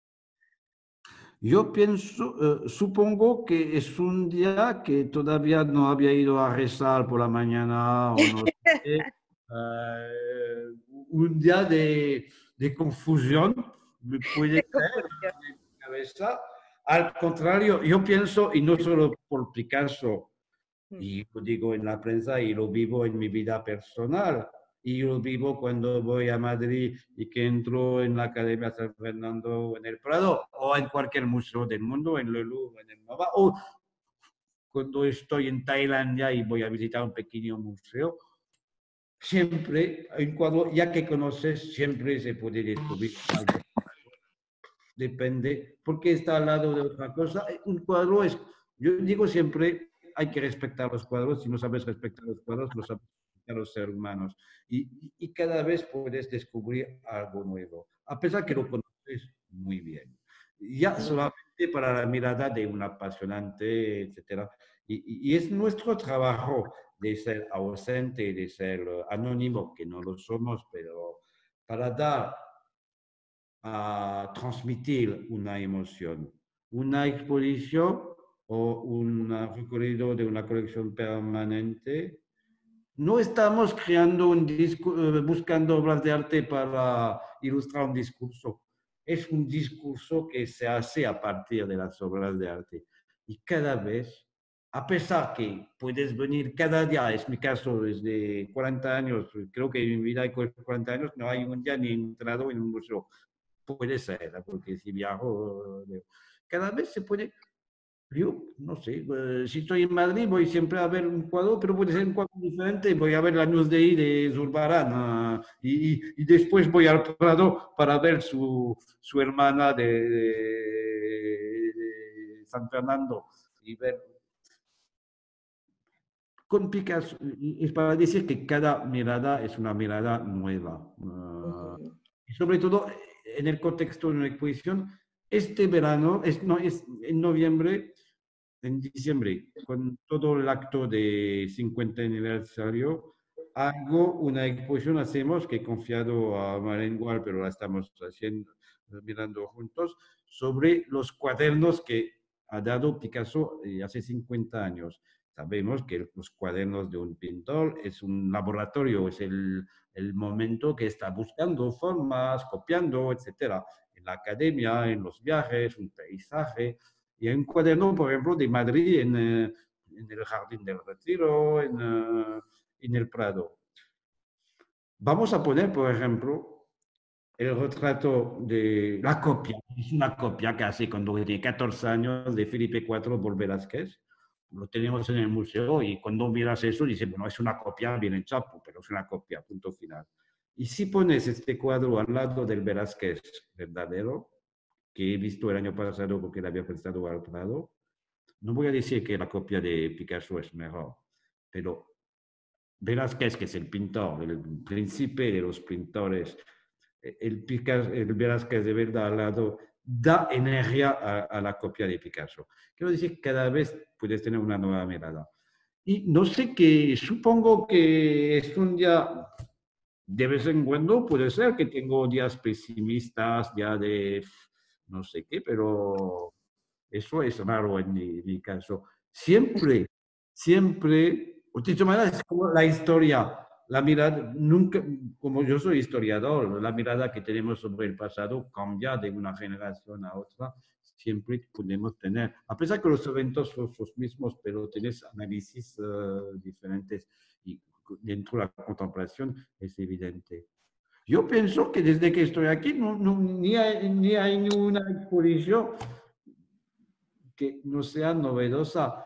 Yo pienso, supongo que es un día que todavía no había ido a rezar por la mañana, o no sé, un día de confusión, me puede caer en la cabeza. Al contrario, yo pienso, y no solo por Picasso, y lo digo en la prensa y lo vivo en mi vida personal, y lo vivo cuando voy a Madrid y que entro en la Academia San Fernando en el Prado o en cualquier museo del mundo, en el Louvre, en el MoMA, o cuando estoy en Tailandia y voy a visitar un pequeño museo. Siempre hay un cuadro, ya que conoces, siempre se puede descubrir algo. Depende, porque está al lado de otra cosa. Un cuadro es, yo digo siempre, hay que respetar los cuadros. Si no sabes respetar los cuadros, no sabes respetar a los seres humanos. Y cada vez puedes descubrir algo nuevo, a pesar que lo conoces muy bien. Ya solamente para la mirada de un apasionante, etc. Y es nuestro trabajo de ser ausente, de ser anónimo, que no lo somos, pero para dar a transmitir una emoción. Una exposición o un recorrido de una colección permanente. No estamos creando buscando obras de arte para ilustrar un discurso. Es un discurso que se hace a partir de las obras de arte. Y cada vez, a pesar que puedes venir cada día, es mi caso desde 40 años, creo que en mi vida de 40 años no hay un día ni entrado en un museo. Puede ser, porque si viajo, cada vez se puede. Yo no sé, si estoy en Madrid voy siempre a ver un cuadro, pero puede ser un cuadro diferente. Voy a ver la Años de I de Zurbarán y después voy al Prado para ver su hermana de San Fernando y ver. Con Picasso, es para decir que cada mirada es una mirada nueva. Y sobre todo en el contexto de una exposición, este verano, es en noviembre, en diciembre, con todo el acto de 50 aniversario, hago una exposición, hacemos, que he confiado a Marengual, pero la estamos haciendo, mirando juntos, sobre los cuadernos que ha dado Picasso hace 50 años. Sabemos que los cuadernos de un pintor es un laboratorio, es el momento que está buscando formas, copiando, etc. En la academia, en los viajes, un paisaje. Y hay un cuaderno, por ejemplo, de Madrid en el Jardín del Retiro, en el Prado. Vamos a poner, por ejemplo, el retrato de la copia. Es una copia que hace cuando tiene 14 años de Felipe IV por Velázquez. Lo tenemos en el museo y cuando miras eso dices, bueno, es una copia bien hecha, pero es una copia, punto final. Y si pones este cuadro al lado del Velázquez verdadero, que he visto el año pasado porque le había prestado al Prado, no voy a decir que la copia de Picasso es mejor, pero Velázquez, que es el pintor, el príncipe de los pintores, el Velázquez de verdad al lado, da energía a la copia de Picasso. Quiero decir que cada vez puedes tener una nueva mirada. Y no sé qué, supongo que es un día, de vez en cuando puede ser que tengo días pesimistas, ya de no sé qué, pero eso es raro en mi caso. Siempre, siempre, de hecho, es como la historia, la mirada, nunca, como yo soy historiador, la mirada que tenemos sobre el pasado cambia de una generación a otra, siempre podemos tener, a pesar que los eventos son los mismos, pero tienes análisis diferentes y dentro de la contemplación es evidente. Yo pienso que desde que estoy aquí ni hay ninguna exposición que no sea novedosa.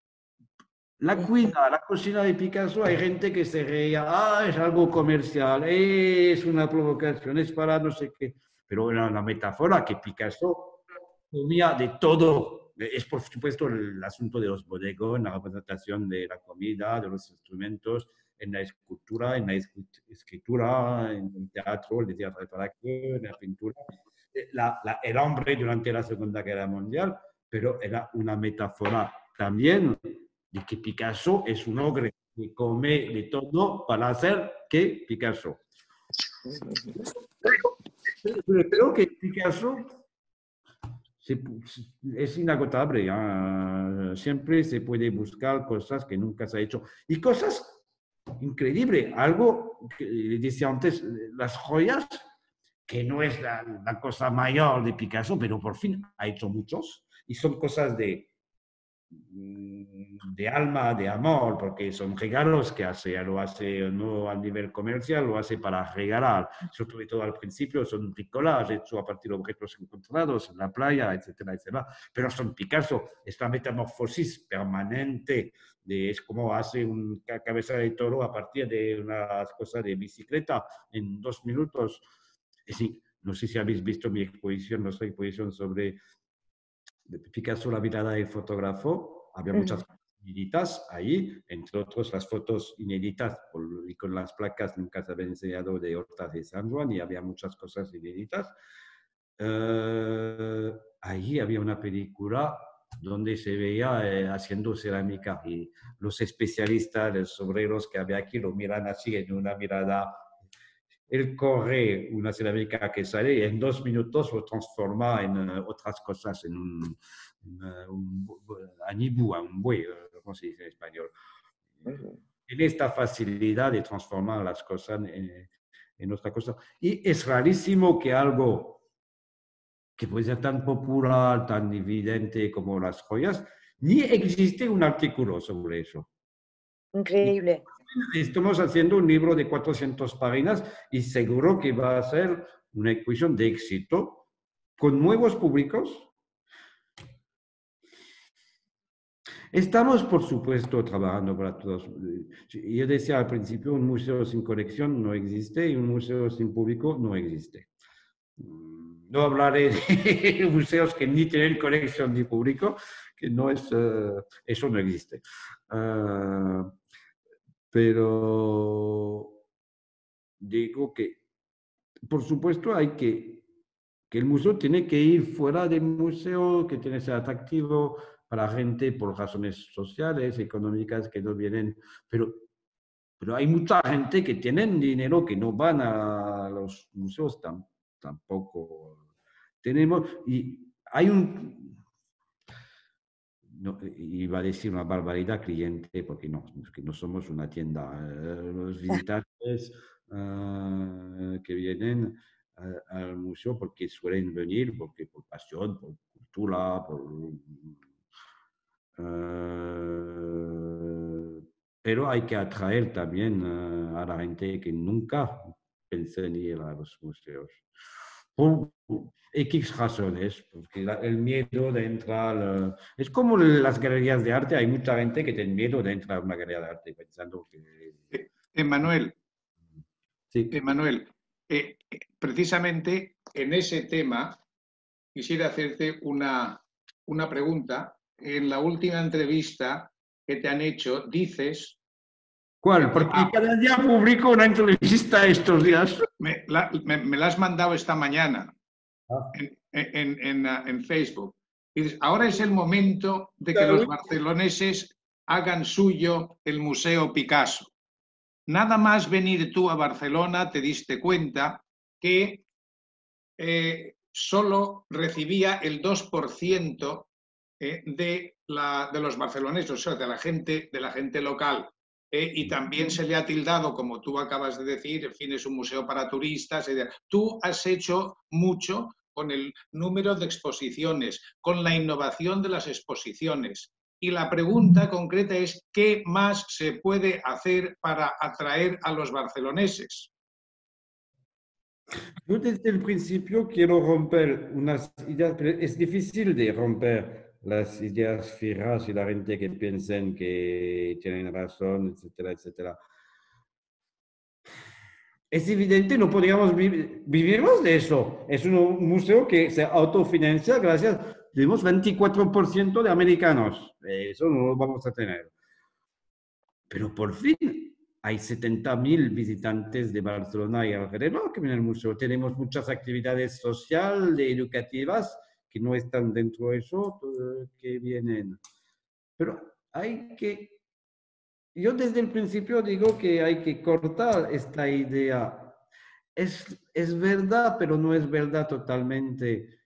La cocina de Picasso, hay gente que se reía, es algo comercial, es una provocación, es para no sé qué. Pero era una metáfora que Picasso comía de todo. Es por supuesto el asunto de los bodegones, la representación de la comida, de los instrumentos, en la escultura, en la escritura, en el teatro, el teatro de Paraque, en la pintura. El hombre durante la Segunda Guerra Mundial, pero era una metáfora también de que Picasso es un hombre que come de todo para hacer que Picasso. Creo que Picasso es inagotable. Siempre se puede buscar cosas que nunca se ha hecho. Y cosas increíbles. Algo que decía antes, las joyas, que no es la cosa mayor de Picasso, pero por fin ha hecho muchos. Y son cosas de alma, de amor, porque son regalos que hace, lo hace no a nivel comercial, lo hace para regalar, sobre todo al principio son bricolage hecho a partir de objetos encontrados en la playa, etcétera, etcétera, pero son Picasso, esta metamorfosis permanente, es como hace una cabeza de toro a partir de unas cosas de bicicleta en 2 minutos. Es decir, no sé si habéis visto mi exposición, nuestra exposición sobre Picasso, la mirada del fotógrafo. Había muchas fotos inéditas ahí, entre otros las fotos inéditas, y con las placas nunca se habían enseñado de Horta de San Juan, y había muchas cosas inéditas. Ahí había una película donde se veía haciendo cerámica y los especialistas, los obreros que había aquí lo miran así en una mirada. Él corre una cerámica que sale y en 2 minutos lo transforma en otras cosas, en un anibú, un buey, ¿cómo se dice en español? Tiene esta facilidad de transformar las cosas en otra cosa. Y es rarísimo que algo que puede ser tan popular, tan evidente como las joyas, ni existe un artículo sobre eso. Increíble. Estamos haciendo un libro de 400 páginas y seguro que va a ser una exposición de éxito con nuevos públicos. Estamos, por supuesto, trabajando para todos. Yo decía al principio, un museo sin colección no existe y un museo sin público no existe. No hablaré de museos que ni tienen colección ni público, que no es, eso no existe. Pero digo que, por supuesto, hay que el museo tiene que ir fuera del museo, que tiene que ser atractivo para gente por razones sociales, económicas, que no vienen. Pero hay mucha gente que tienen dinero que no van a los museos tampoco. Tenemos, y hay un... No, iba a decir una barbaridad cliente, porque no somos una tienda. Los visitantes que vienen al museo porque suelen venir, porque por pasión, por cultura, pero hay que atraer también a la gente que nunca pensé en ir a los museos. Por X razones, porque el miedo de entrar... es como las galerías de arte, hay mucha gente que tiene miedo de entrar a una galería de arte pensando que... Emmanuel, Sí. Precisamente en ese tema quisiera hacerte una pregunta. En la última entrevista que te han hecho, dices... ¿Cuál? Porque cada día publico una entrevista estos días. Me la has mandado esta mañana Ah. en Facebook. Y dices, ahora es el momento de que los barceloneses hagan suyo el Museo Picasso. Nada más venir tú a Barcelona te diste cuenta que solo recibía el 2% de los barceloneses, o sea, de la gente local. Y también se le ha tildado, como tú acabas de decir, en fin, es un museo para turistas. Tú has hecho mucho con el número de exposiciones, con la innovación de las exposiciones. Y la pregunta concreta es, ¿qué más se puede hacer para atraer a los barceloneses? Yo desde el principio quiero romper unas ideas, pero es difícil de romper las ideas fijas y la gente que piensen que tienen razón, etcétera, etcétera. Es evidente, no podríamos vivirnos de eso. Es un museo que se autofinancia gracias, tenemos 24% de americanos. Eso no lo vamos a tener. Pero por fin hay 70.000 visitantes de Barcelona y alrededor que vienen al museo. Tenemos muchas actividades sociales, educativas, que no están dentro de eso, que vienen. Pero hay que... Yo desde el principio digo que hay que cortar esta idea. Es verdad, pero no es verdad totalmente.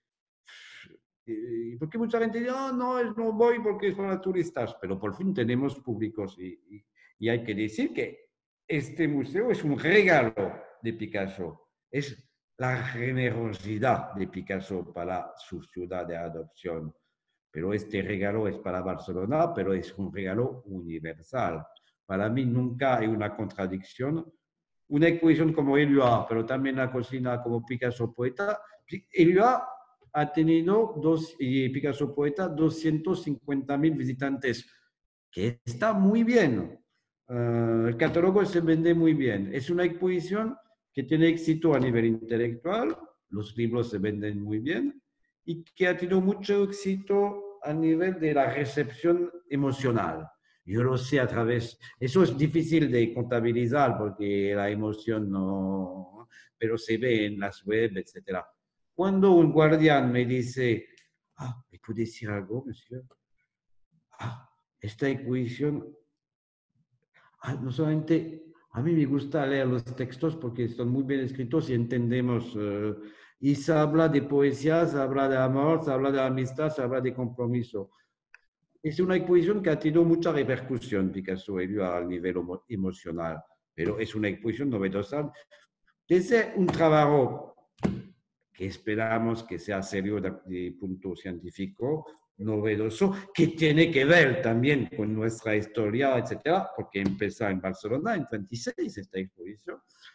Porque mucha gente dice, oh, no voy porque son los turistas, pero por fin tenemos públicos y hay que decir que este museo es un regalo de Picasso, es la generosidad de Picasso para su ciudad de adopción. Pero este regalo es para Barcelona, pero es un regalo universal. Para mí nunca hay una contradicción. Una exposición como Éluard, pero también la cocina como Picasso poeta. Éluard ha tenido, y Picasso poeta, 250.000 visitantes, que está muy bien. El catálogo se vende muy bien. Es una exposición que tiene éxito a nivel intelectual, los libros se venden muy bien, y que ha tenido mucho éxito a nivel de la recepción emocional. Yo lo sé a través, eso es difícil de contabilizar porque la emoción no, pero se ve en las webs, etc. Cuando un guardián me dice, ¿me puede decir algo, monsieur? Esta exposición, no solamente, a mí me gusta leer los textos porque están muy bien escritos y entendemos, y se habla de poesía, se habla de amor, se habla de amistad, se habla de compromiso. Es una exposición que ha tenido mucha repercusión, Picasso, a nivel emocional, pero es una exposición novedosa. Desde un trabajo que esperamos que sea serio de punto científico, novedoso que tiene que ver también con nuestra historia, etcétera, porque empezó en Barcelona en 26 esta exposición.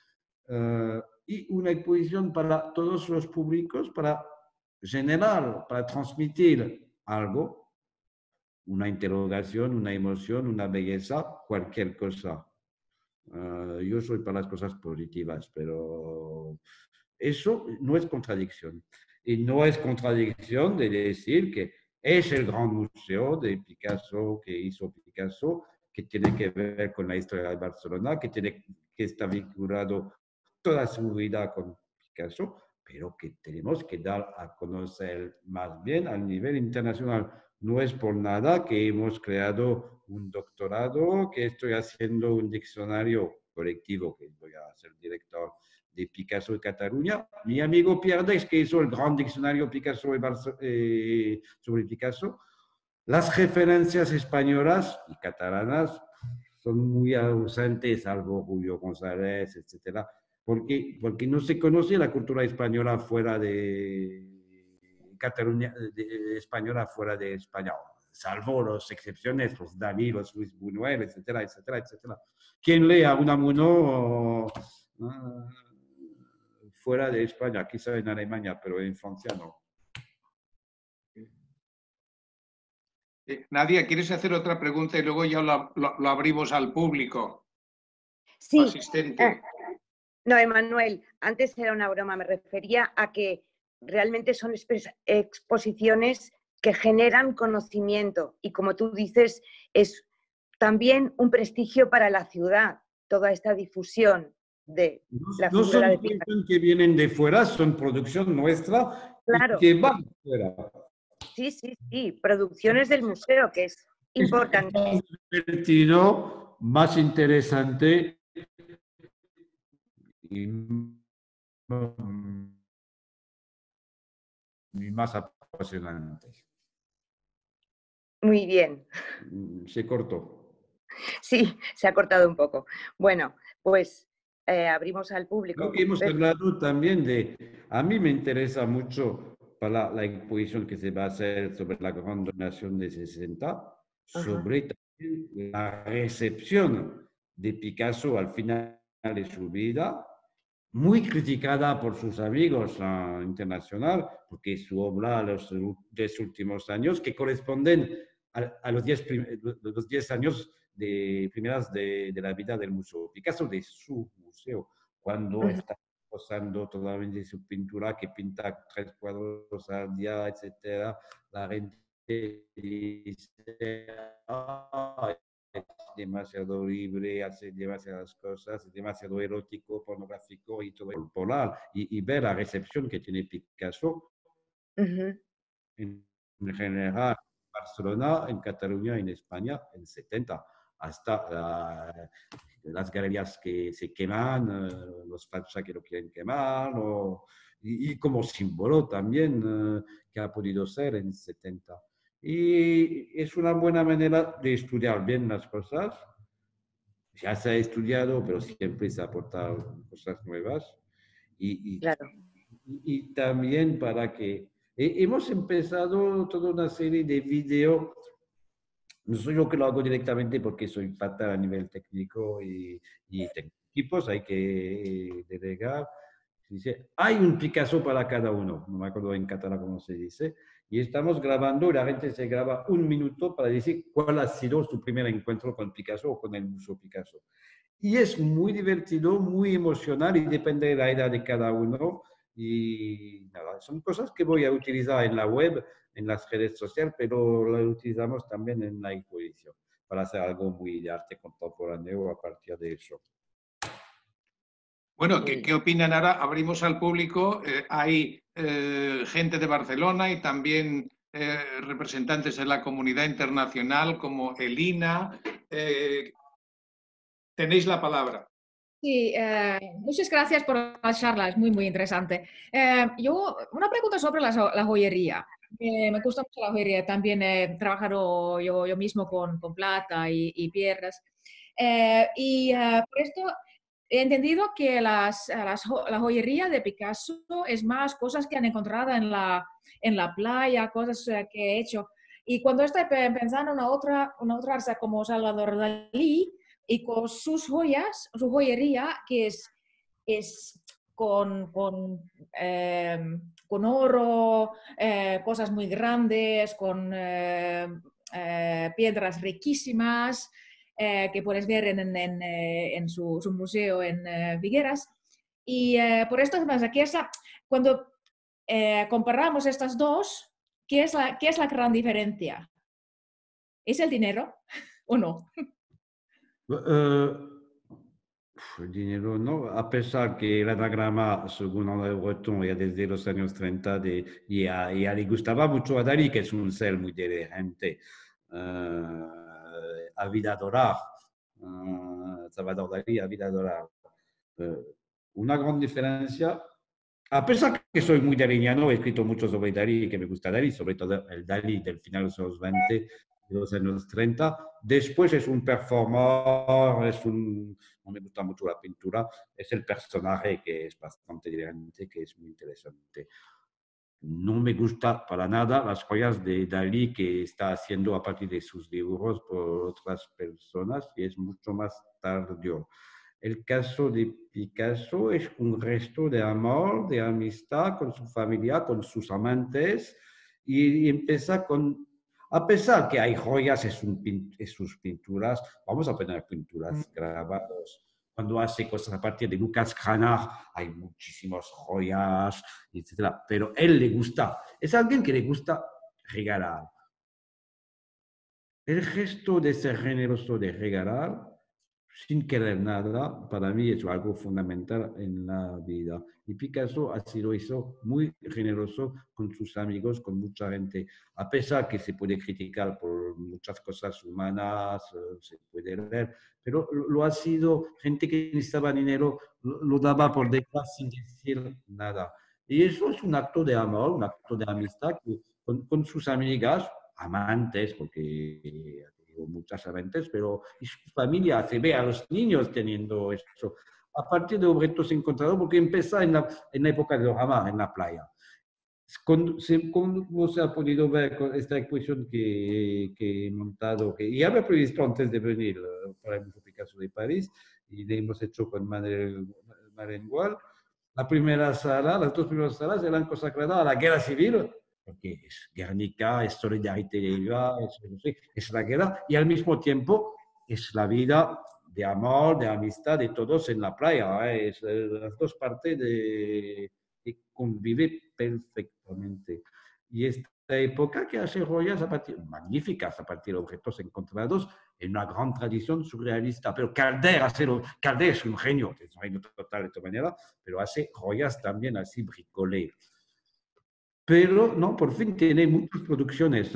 Y una exposición para todos los públicos, para generar, para transmitir algo, una interrogación, una emoción, una belleza, cualquier cosa. Yo soy para las cosas positivas, pero eso no es contradicción. Y no es contradicción de decir que es el gran museo de Picasso, que hizo Picasso, que tiene que ver con la historia de Barcelona, que está vinculado toda su vida con Picasso, pero que tenemos que dar a conocer más bien a nivel internacional. No es por nada que hemos creado un doctorado, que estoy haciendo un diccionario colectivo, que voy a ser director de Picasso de Cataluña. Mi amigo Pierre Dex, que hizo el gran diccionario Picasso sobre Picasso. Las referencias españolas y catalanas son muy ausentes, salvo Julio González, etcétera, porque no se conoce la cultura española fuera de Cataluña, española fuera de España, salvo las excepciones, los Dalí, los Luis Buñuel, etcétera, etcétera, etcétera. ¿Quién lee a Unamuno fuera de España? Quizá en Alemania, pero en Francia no. Nadia, ¿quieres hacer otra pregunta y luego ya lo abrimos al público? Sí. Asistente. No, Emmanuel, antes era una broma, me refería a que realmente son exposiciones que generan conocimiento y, como tú dices, es también un prestigio para la ciudad, toda esta difusión de la no figura de son Picasso. producciones que vienen de fuera, son producción nuestra, claro, y que van fuera. Sí, sí, sí, producciones del museo, que es importante. Es más divertido, más interesante y más apasionante. Muy bien. Se cortó. Sí, se ha cortado un poco. Bueno, pues abrimos al público. Creo que hemos hablado también a mí me interesa mucho para la exposición que se va a hacer sobre la gran donación de 60, sobre también la recepción de Picasso al final de su vida, muy criticada por sus amigos internacionales, porque su obra los 10 últimos años, que corresponden a los 10 años primeras de la vida del museo Picasso, de su museo, cuando está posando totalmente su pintura, que pinta 3 cuadros al día, etc. La gente dice, es demasiado libre, hace demasiadas cosas, es demasiado erótico, pornográfico y todo el polar. Y ver la recepción que tiene Picasso en general en Barcelona, en Cataluña, en España, en 70, hasta las galerías que se queman, los fachas que lo quieren quemar, y como símbolo también que ha podido ser en 70. Y es una buena manera de estudiar bien las cosas. Ya se ha estudiado, pero siempre se aportan cosas nuevas. Claro. Y también para que hemos empezado toda una serie de videos. No soy yo que lo hago directamente porque soy fatal a nivel técnico y tengo equipos, hay que delegar. Dice, hay un Picasso para cada uno, no me acuerdo en catalán cómo se dice, y estamos grabando y la gente se graba 1 minuto para decir cuál ha sido su primer encuentro con Picasso o con el Museo Picasso. Y es muy divertido, muy emocional y depende de la edad de cada uno. Y nada, son cosas que voy a utilizar en la web, en las redes sociales, pero las utilizamos también en la exposición para hacer algo muy de arte contemporáneo a partir de eso. Bueno, ¿qué opinan ahora? Abrimos al público. Hay gente de Barcelona y también representantes de la comunidad internacional como Elina. Tenéis la palabra. Sí, muchas gracias por la charla, es muy, muy interesante. Una pregunta sobre la joyería. Me gusta mucho la joyería, también he trabajado yo mismo con plata y piedras. Por esto he entendido que la joyería de Picasso es más cosas que han encontrado en la playa, cosas que he hecho. Y cuando estoy pensando en una otra artista como Salvador Dalí y con sus joyas, su joyería, que es con oro, cosas muy grandes, con piedras riquísimas, que puedes ver en su museo en Figueras. Y por esto, cuando comparamos estas dos, ¿qué es la gran diferencia? ¿Es el dinero o no? El dinero no, a pesar que el anagrama, según André Breton, ya desde los años 30, y a le gustaba mucho a Dalí, que es un ser muy inteligente, a vida dorar, Salvador Dalí, a vida dorar. Una gran diferencia, a pesar que soy muy daliniano, he escrito mucho sobre Dalí, que me gusta Dalí, sobre todo el Dalí del final de los años 20, de los años 30. Después es un performer, no me gusta mucho la pintura, es el personaje que es bastante diferente, que es muy interesante. No me gusta para nada las joyas de Dalí que está haciendo a partir de sus dibujos por otras personas y es mucho más tardío. El caso de Picasso es un resto de amor, de amistad con su familia, con sus amantes y empieza con, a pesar que hay joyas en sus pinturas, vamos a poner pinturas grabadas. Cuando hace cosas a partir de Lucas Cranach, hay muchísimas joyas, etc. Pero él le gusta, es alguien que le gusta regalar. El gesto de ser generoso, de regalar, sin querer nada, para mí es algo fundamental en la vida. Y Picasso ha sido eso, muy generoso con sus amigos, con mucha gente. A pesar que se puede criticar por muchas cosas humanas, se puede ver, pero lo ha sido, gente que necesitaba dinero, lo daba por detrás sin decir nada. Y eso es un acto de amor, un acto de amistad que, con sus amigas, amantes, porque muchas amantes, pero y su familia se ve a los niños teniendo eso. A partir de objetos encontrados, porque empieza en la época de los Hamar, en la playa. Como se ha podido ver con esta exposición que he montado, que ya había previsto antes de venir para el Museo Picasso de París, y le hemos hecho con Marengual. La primera sala, las dos primeras salas eran consagradas a la guerra civil, porque es Guernica, es Solidarité Libre, es la guerra, y al mismo tiempo es la vida de amor, de amistad de todos en la playa. Es las dos partes que conviven perfectamente. Y esta época que hace joyas magníficas a partir de objetos encontrados en una gran tradición surrealista. Pero Calder es un genio total de todas maneras, pero hace joyas también así bricolé. Pero, no, por fin tiene muchas producciones.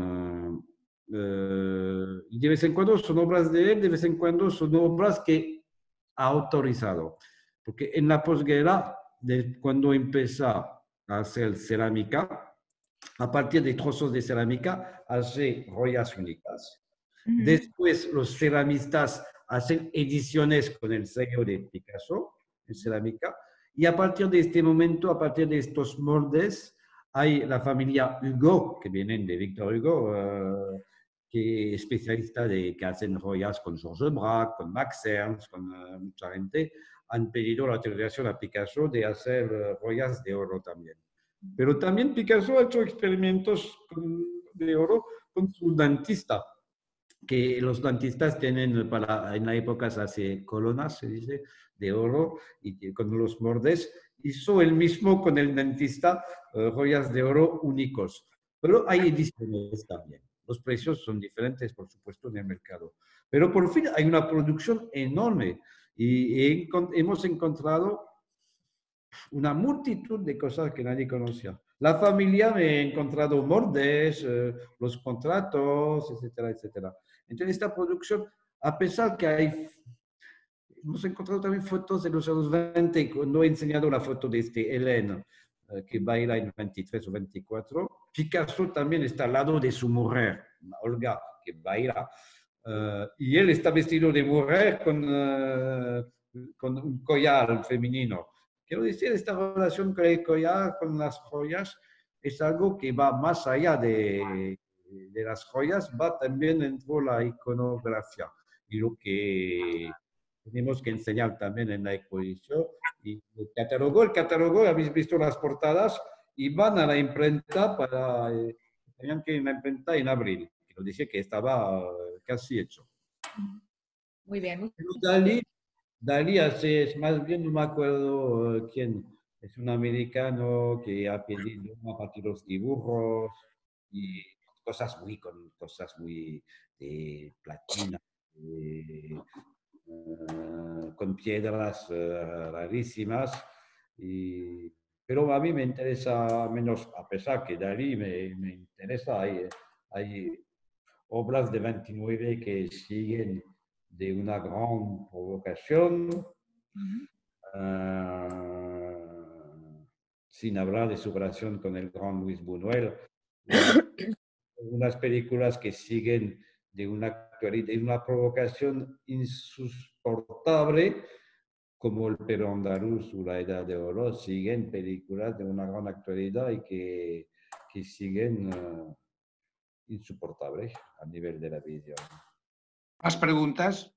Y de vez en cuando son obras de él, de vez en cuando son obras que ha autorizado. Porque en la posguerra, cuando empezó a hacer cerámica, a partir de trozos de cerámica, hace joyas únicas. Después, los ceramistas hacen ediciones con el sello de Picasso en cerámica. Y a partir de este momento, a partir de estos moldes, hay la familia Hugo, que vienen de Victor Hugo, que es especialista que hacen joyas con Georges Braque, con Max Ernst, con mucha gente, han pedido la autorización a Picasso de hacer joyas de oro también. Pero también Picasso ha hecho experimentos de oro con su dentista, que los dentistas tienen en la época se hace coronas, se dice, de oro, y con los moldes hizo el mismo con el dentista, joyas de oro únicos. Pero hay ediciones también. Los precios son diferentes, por supuesto, en el mercado. Pero por fin hay una producción enorme y hemos encontrado una multitud de cosas que nadie conocía. La familia me ha encontrado moldes, los contratos, etcétera, etcétera. Entonces, esta producción, a pesar que hemos encontrado también fotos de los años 20, cuando he enseñado la foto de Hélène, que baila en 23 o 24. Picasso también está al lado de su mujer, Olga, que baila. Y él está vestido de mujer con un collar femenino. Quiero decir, esta relación con el collar, con las joyas, es algo que va más allá de de las joyas va también dentro de la iconografía. Y lo que tenemos que enseñar también en la exposición. Y el catálogo, habéis visto las portadas, y van a la imprenta para... tenían que ir a la imprenta en abril. Lo dije que estaba casi hecho. Muy bien. Pero Dalí es más bien, no me acuerdo quién, es un americano que ha pedido a partir de los dibujos y con cosas muy de platina, con piedras rarísimas. Pero a mí me interesa menos, a pesar que Dalí me interesa, hay obras de 29 que siguen de una gran provocación, sin hablar de su relación con el gran Luis Buñuel. Unas películas que siguen de una provocación insoportable, como El Perro Andaluz o La Edad de Oro, siguen películas de una gran actualidad y que siguen insoportables a nivel de la visión. ¿Más preguntas?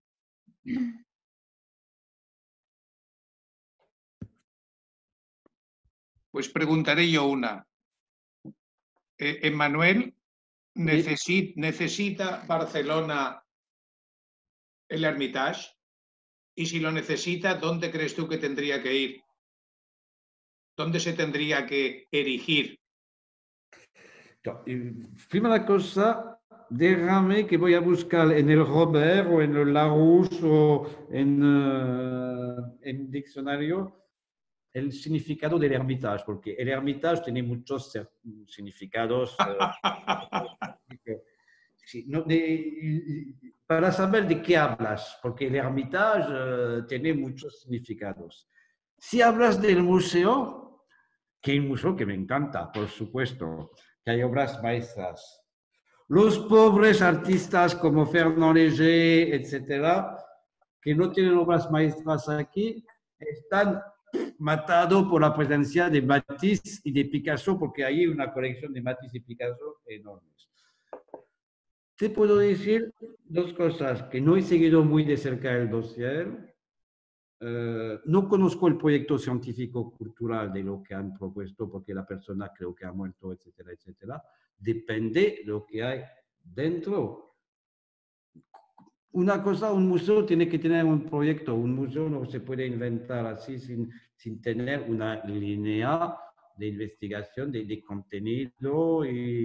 Pues preguntaré yo una. Emmanuel, ¿necesita Barcelona el Hermitage? Y si lo necesita, ¿dónde crees tú que tendría que ir? ¿Dónde se tendría que erigir? Primera cosa, déjame que voy a buscar en el Robert o en el Larousse o en diccionario el significado del Hermitage, porque el Hermitage tiene muchos significados. Sí, para saber de qué hablas, porque el Hermitage tiene muchos significados. Si hablas del museo, que hay un museo que me encanta, por supuesto, que hay obras maestras. Los pobres artistas como Fernand Léger, etcétera, que no tienen obras maestras aquí, están matados por la presencia de Matisse y de Picasso, porque hay una colección de Matisse y Picasso enormes. Te puedo decir dos cosas, que no he seguido muy de cerca el dossier. No conozco el proyecto científico-cultural de lo que han propuesto, porque la persona creo que ha muerto, etcétera, etcétera. Depende de lo que hay dentro. Una cosa, un museo tiene que tener un proyecto. Un museo no se puede inventar así sin tener una línea de investigación, de contenido.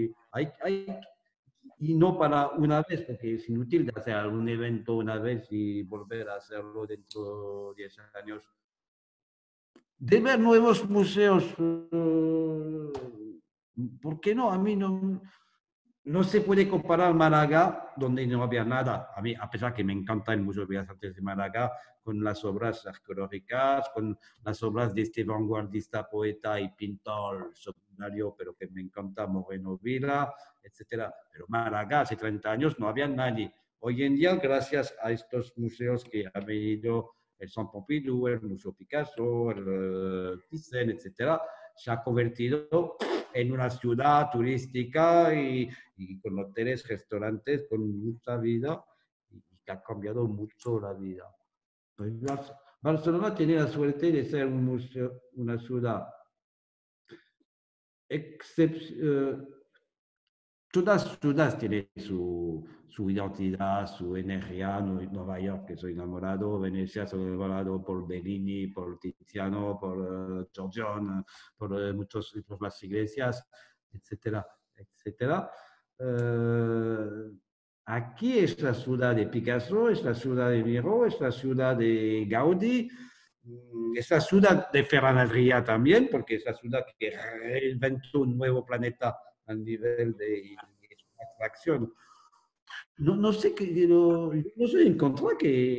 Y no para una vez, porque es inútil de hacer algún evento una vez y volver a hacerlo dentro de 10 años. De ver nuevos museos, ¿por qué no? A mí no se puede comparar Málaga, donde no había nada. A mí, a pesar que me encanta el Museo de Bellas Artes de Málaga, con las obras arqueológicas, con las obras de este vanguardista, poeta y pintor secundario, pero que me encanta, Moreno Vila, etc. Pero Málaga, hace 30 años, no había nadie. Hoy en día, gracias a estos museos que ha venido el Centre Pompidou, el Museo Picasso, el Thyssen, etc., se ha convertido en una ciudad turística y con hoteles, restaurantes, con mucha vida, y que ha cambiado mucho la vida. Pues Barcelona tiene la suerte de ser un museo, una ciudad todas ciudades tienen su identidad, su energía. Nueva York, que soy enamorado, Venecia, soy enamorado por Bellini, por Tiziano, por Giorgione, por por las iglesias, etcétera, etcétera. Aquí es la ciudad de Picasso, es la ciudad de Miró, es la ciudad de Gaudí, es la ciudad de Ferran Adrià también, porque es la ciudad que reinventó un nuevo planeta a nivel de abstracción. No sé, no soy en contra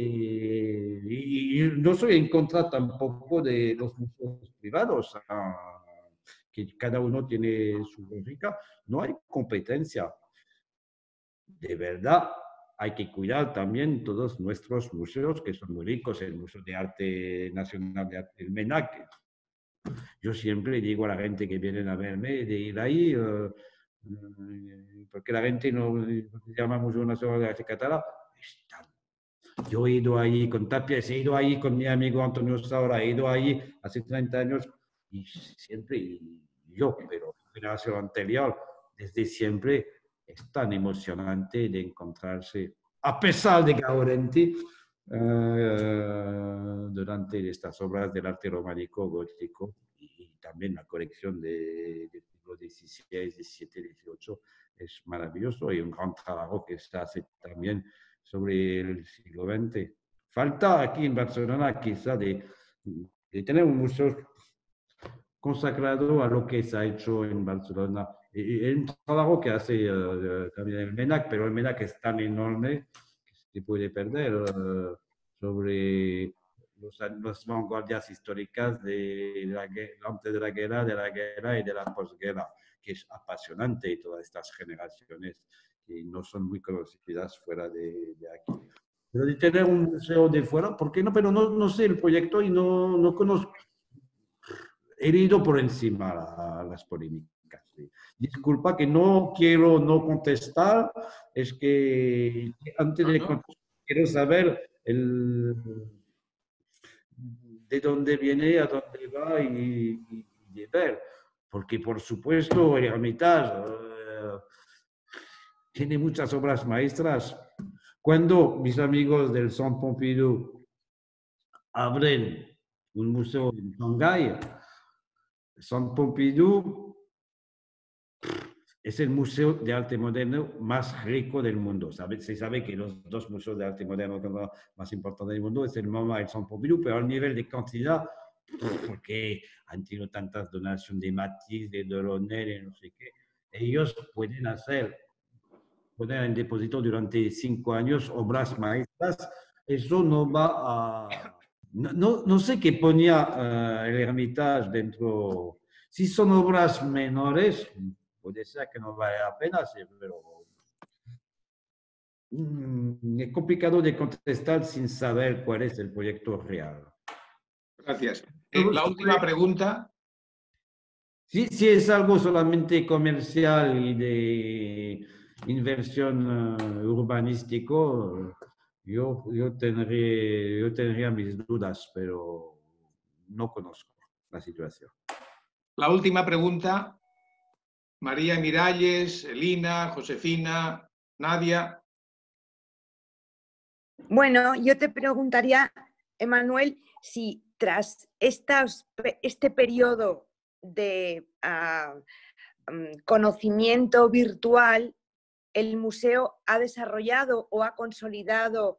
y no soy en contra tampoco de los museos privados, que cada uno tiene su lógica. No hay competencia. De verdad, hay que cuidar también todos nuestros museos, que son muy ricos. El Museo de Arte Nacional del MENAC. Yo siempre digo a la gente que vienen a verme de ir ahí, porque la gente no llamamos una sola de catalán. Yo he ido ahí con Tapia, he ido ahí con mi amigo Antonio Saura, he ido ahí hace 30 años y siempre yo, pero la generación anterior, desde siempre es tan emocionante de encontrarse, a pesar de Gaudenti, durante estas obras del arte románico gótico y también la colección del siglo XVI, XVII, XVIII es maravilloso y un gran trabajo que se hace también sobre el siglo XX. Falta aquí en Barcelona quizá de tener un museo consagrado a lo que se ha hecho en Barcelona. Y es un trabajo que hace también el MENAC, pero el MENAC es tan enorme que se puede perder sobre las vanguardias históricas antes de la guerra y de la posguerra, que es apasionante y todas estas generaciones que no son muy conocidas fuera de aquí. Pero de tener un museo de fuera, ¿por qué no? Pero no sé el proyecto y no conozco. He ido por encima a las polémicas. ¿Sí? Disculpa que no quiero no contestar, es que antes de contestar quiero saber de dónde viene, a dónde va y de ver. Porque, por supuesto, el Hermitage tiene muchas obras maestras. Cuando mis amigos del Centre Pompidou abren un museo en Shanghái, el Centre Pompidou es el museo de arte moderno más rico del mundo. Se sabe que los dos museos de arte moderno más importantes del mundo es el MoMA y el Centre Pompidou, pero al nivel de cantidad, porque han tenido tantas donaciones de Matisse, de Delaunay, de no sé qué, ellos pueden poner en depósito durante 5 años obras maestras. Eso no va a... No sé qué ponía el Hermitage dentro. Si son obras menores, puede ser que no vale la pena, sí, pero es complicado de contestar sin saber cuál es el proyecto real. Gracias. La última pregunta. Si es algo solamente comercial y de inversión urbanístico, yo tendría mis dudas, pero no conozco la situación. La última pregunta. María Miralles, Elina, Josefina, Nadia. Bueno, yo te preguntaría, Emanuel, si tras este periodo de conocimiento virtual, el museo ha desarrollado o ha consolidado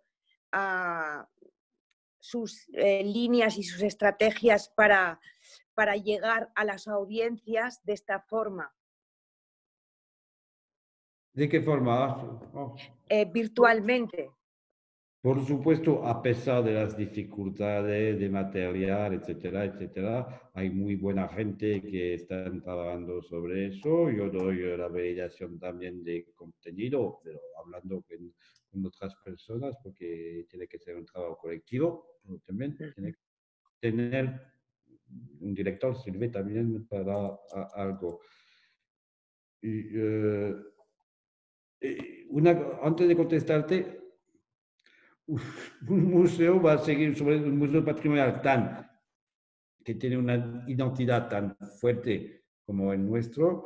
sus líneas y sus estrategias para llegar a las audiencias de esta forma. ¿De qué forma? Virtualmente. Por supuesto, a pesar de las dificultades de material, etcétera, etcétera, hay muy buena gente que está trabajando sobre eso. Yo doy la validación también de contenido, pero hablando con otras personas, porque tiene que ser un trabajo colectivo, también tiene que tener un director, sirve también para algo. Y, antes de contestarte, un museo va a seguir sobre un museo patrimonial que tiene una identidad tan fuerte como el nuestro,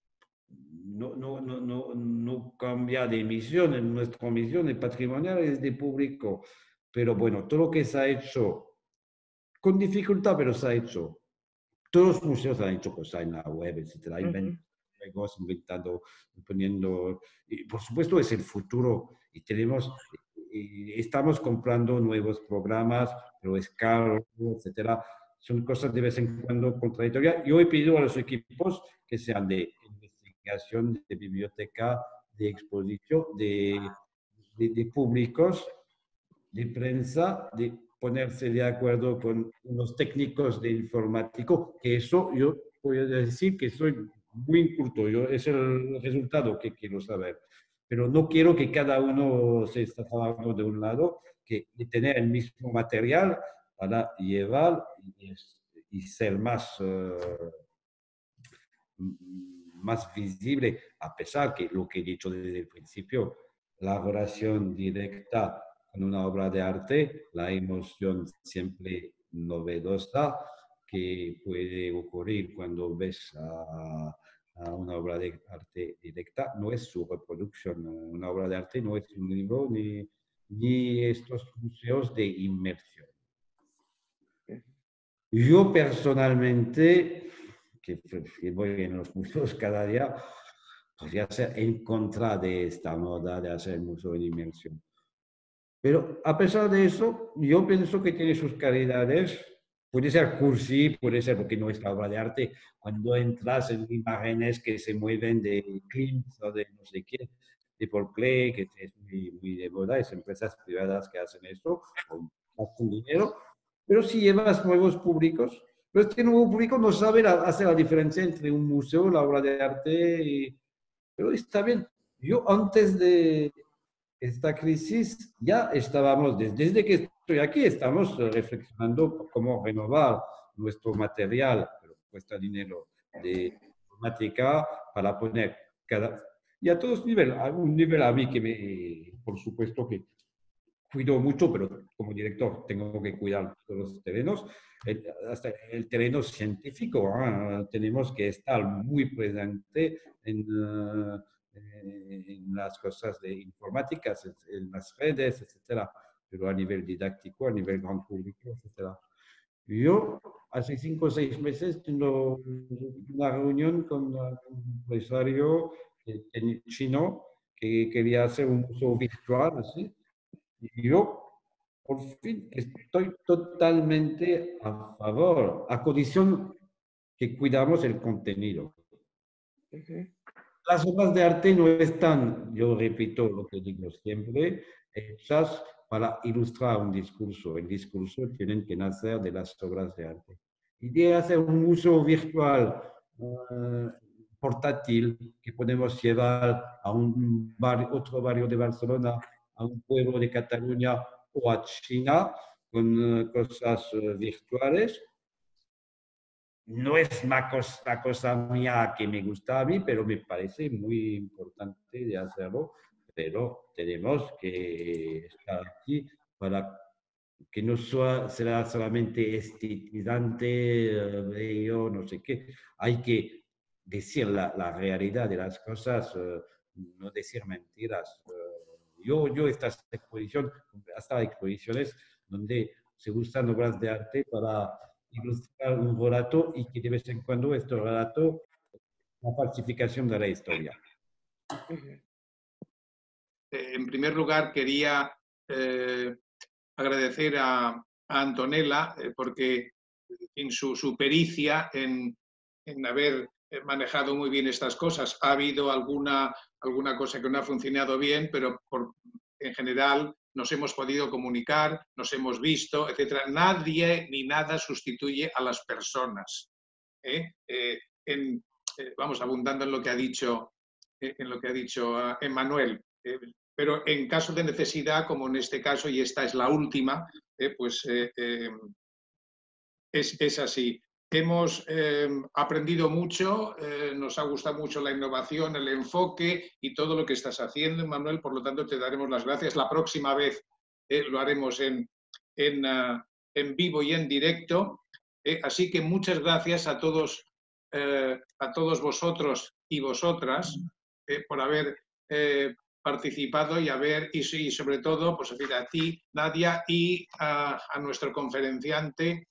no cambia de misión. Nuestra misión es patrimonial, es de público, pero bueno, todo lo que se ha hecho con dificultad, pero se ha hecho. Todos los museos han hecho cosas en la web, etcétera, inventando, poniendo, y por supuesto es el futuro y estamos comprando nuevos programas, pero es caro, etcétera. Son cosas de vez en cuando contradictorias. Yo he pedido a los equipos que sean de investigación, de biblioteca, de exposición, de públicos, de prensa, de ponerse de acuerdo con unos técnicos de informático, que eso yo voy a decir que soy muy inculto, es el resultado que quiero saber. Pero no quiero que cada uno se esté trabajando de un lado, que tener el mismo material para llevar y ser más más visible, a pesar que lo que he dicho desde el principio, la relación directa con una obra de arte, la emoción siempre novedosa que puede ocurrir cuando ves a una obra de arte directa, no es su reproducción. Una obra de arte no es un libro ni estos museos de inmersión. Yo personalmente, que voy en los museos cada día, podría ser en contra de esta moda de hacer el museo en inmersión. Pero a pesar de eso, yo pienso que tiene sus calidades. Puede ser cursi, puede ser porque no es la obra de arte. Cuando entras en imágenes que se mueven de Klimt o de no sé qué, de Paul Klee, que es muy de moda, es empresas privadas que hacen eso, con dinero. Pero si llevas nuevos públicos, pero este nuevo público no sabe hacer la diferencia entre un museo, la obra de arte, pero está bien. Yo antes de esta crisis ya estábamos, desde que estoy aquí, estamos reflexionando cómo renovar nuestro material, pero cuesta dinero, de informática para poner y a todos niveles, a un nivel a mí que por supuesto que cuido mucho, pero como director tengo que cuidar todos los terrenos, hasta el terreno científico, tenemos que estar muy presente en las cosas de informáticas, en las redes, etcétera, pero a nivel didáctico, a nivel gran público, etcétera. Yo hace 5 o 6 meses tengo una reunión con un empresario chino que quería hacer un museo virtual, así. Y yo, por fin, estoy totalmente a favor, a condición que cuidamos el contenido. Las obras de arte no están, yo repito lo que digo siempre, hechas para ilustrar un discurso. El discurso tiene que nacer de las obras de arte. Y de hacer un museo virtual portátil que podemos llevar a un barrio, otro barrio de Barcelona, a un pueblo de Cataluña o a China con cosas virtuales. No es una cosa mía que me gusta a mí, pero me parece muy importante de hacerlo. Pero tenemos que estar aquí para que no será solamente estetizante, bello, no sé qué. Hay que decir la realidad de las cosas, no decir mentiras. Yo estas exposiciones, hasta exposiciones donde se usan obras de arte para ilustrar un relato y que de vez en cuando este relato la falsificación de la historia. En primer lugar, quería agradecer a Antonella porque en su pericia en haber manejado muy bien estas cosas. Ha habido alguna cosa que no ha funcionado bien, pero en general nos hemos podido comunicar, nos hemos visto, etc. Nadie ni nada sustituye a las personas. Vamos, abundando en lo que ha dicho Emmanuel. Pero en caso de necesidad, como en este caso, y esta es la última, pues es así. Hemos aprendido mucho, nos ha gustado mucho la innovación, el enfoque y todo lo que estás haciendo, Emmanuel, por lo tanto te daremos las gracias. La próxima vez lo haremos en vivo y en directo. Así que muchas gracias a todos vosotros y vosotras por haber participado y sobre todo pues, a ti, Nadia, y a nuestro conferenciante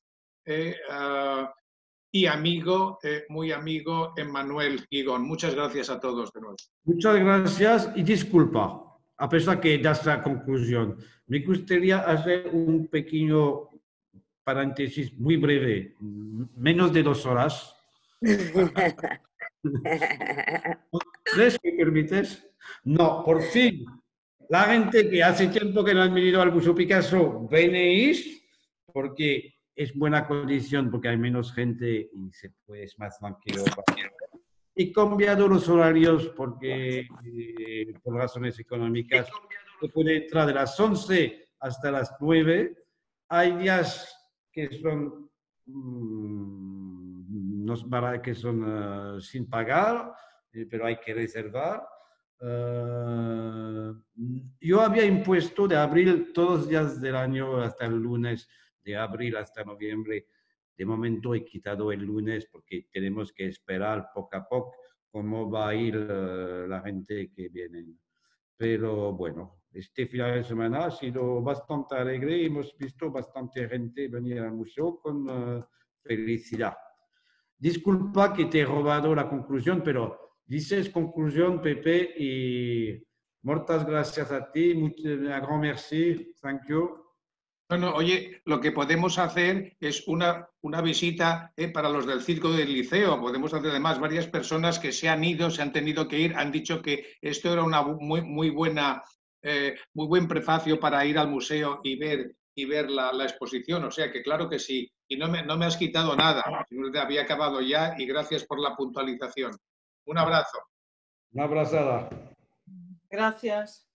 y amigo, muy amigo, Emmanuel Guigón. Muchas gracias a todos de nuevo. Muchas gracias y disculpa, a pesar que das la conclusión. Me gustaría hacer un pequeño paréntesis muy breve, menos de 2 horas. ¿Tres me permites? No, por fin, la gente que hace tiempo que no han venido al Museo Picasso, venéis, porque es buena condición, porque hay menos gente y se puede, es más tranquilo. He cambiado los horarios porque, por razones económicas, se puede entrar de las 11 hasta las 9. Hay días que son, que son sin pagar, pero hay que reservar. Yo había impuesto de abril todos los días del año hasta el lunes, de abril hasta noviembre. De momento he quitado el lunes porque tenemos que esperar poco a poco cómo va a ir la gente que viene. Pero bueno, este final de semana ha sido bastante alegre. Hemos visto bastante gente venir al museo con felicidad. Disculpa que te he robado la conclusión, pero dices conclusión, Pepe, y muchas gracias a ti. Un gran merci. Thank you. Bueno, oye, lo que podemos hacer es una visita para los del Circo del Liceo. Podemos hacer además varias personas que se han ido, se han tenido que ir, han dicho que esto era una muy buen prefacio para ir al museo y ver la exposición. O sea que claro que sí. Y no me has quitado nada. Había acabado ya y gracias por la puntualización. Un abrazo. Una abrazada. Gracias.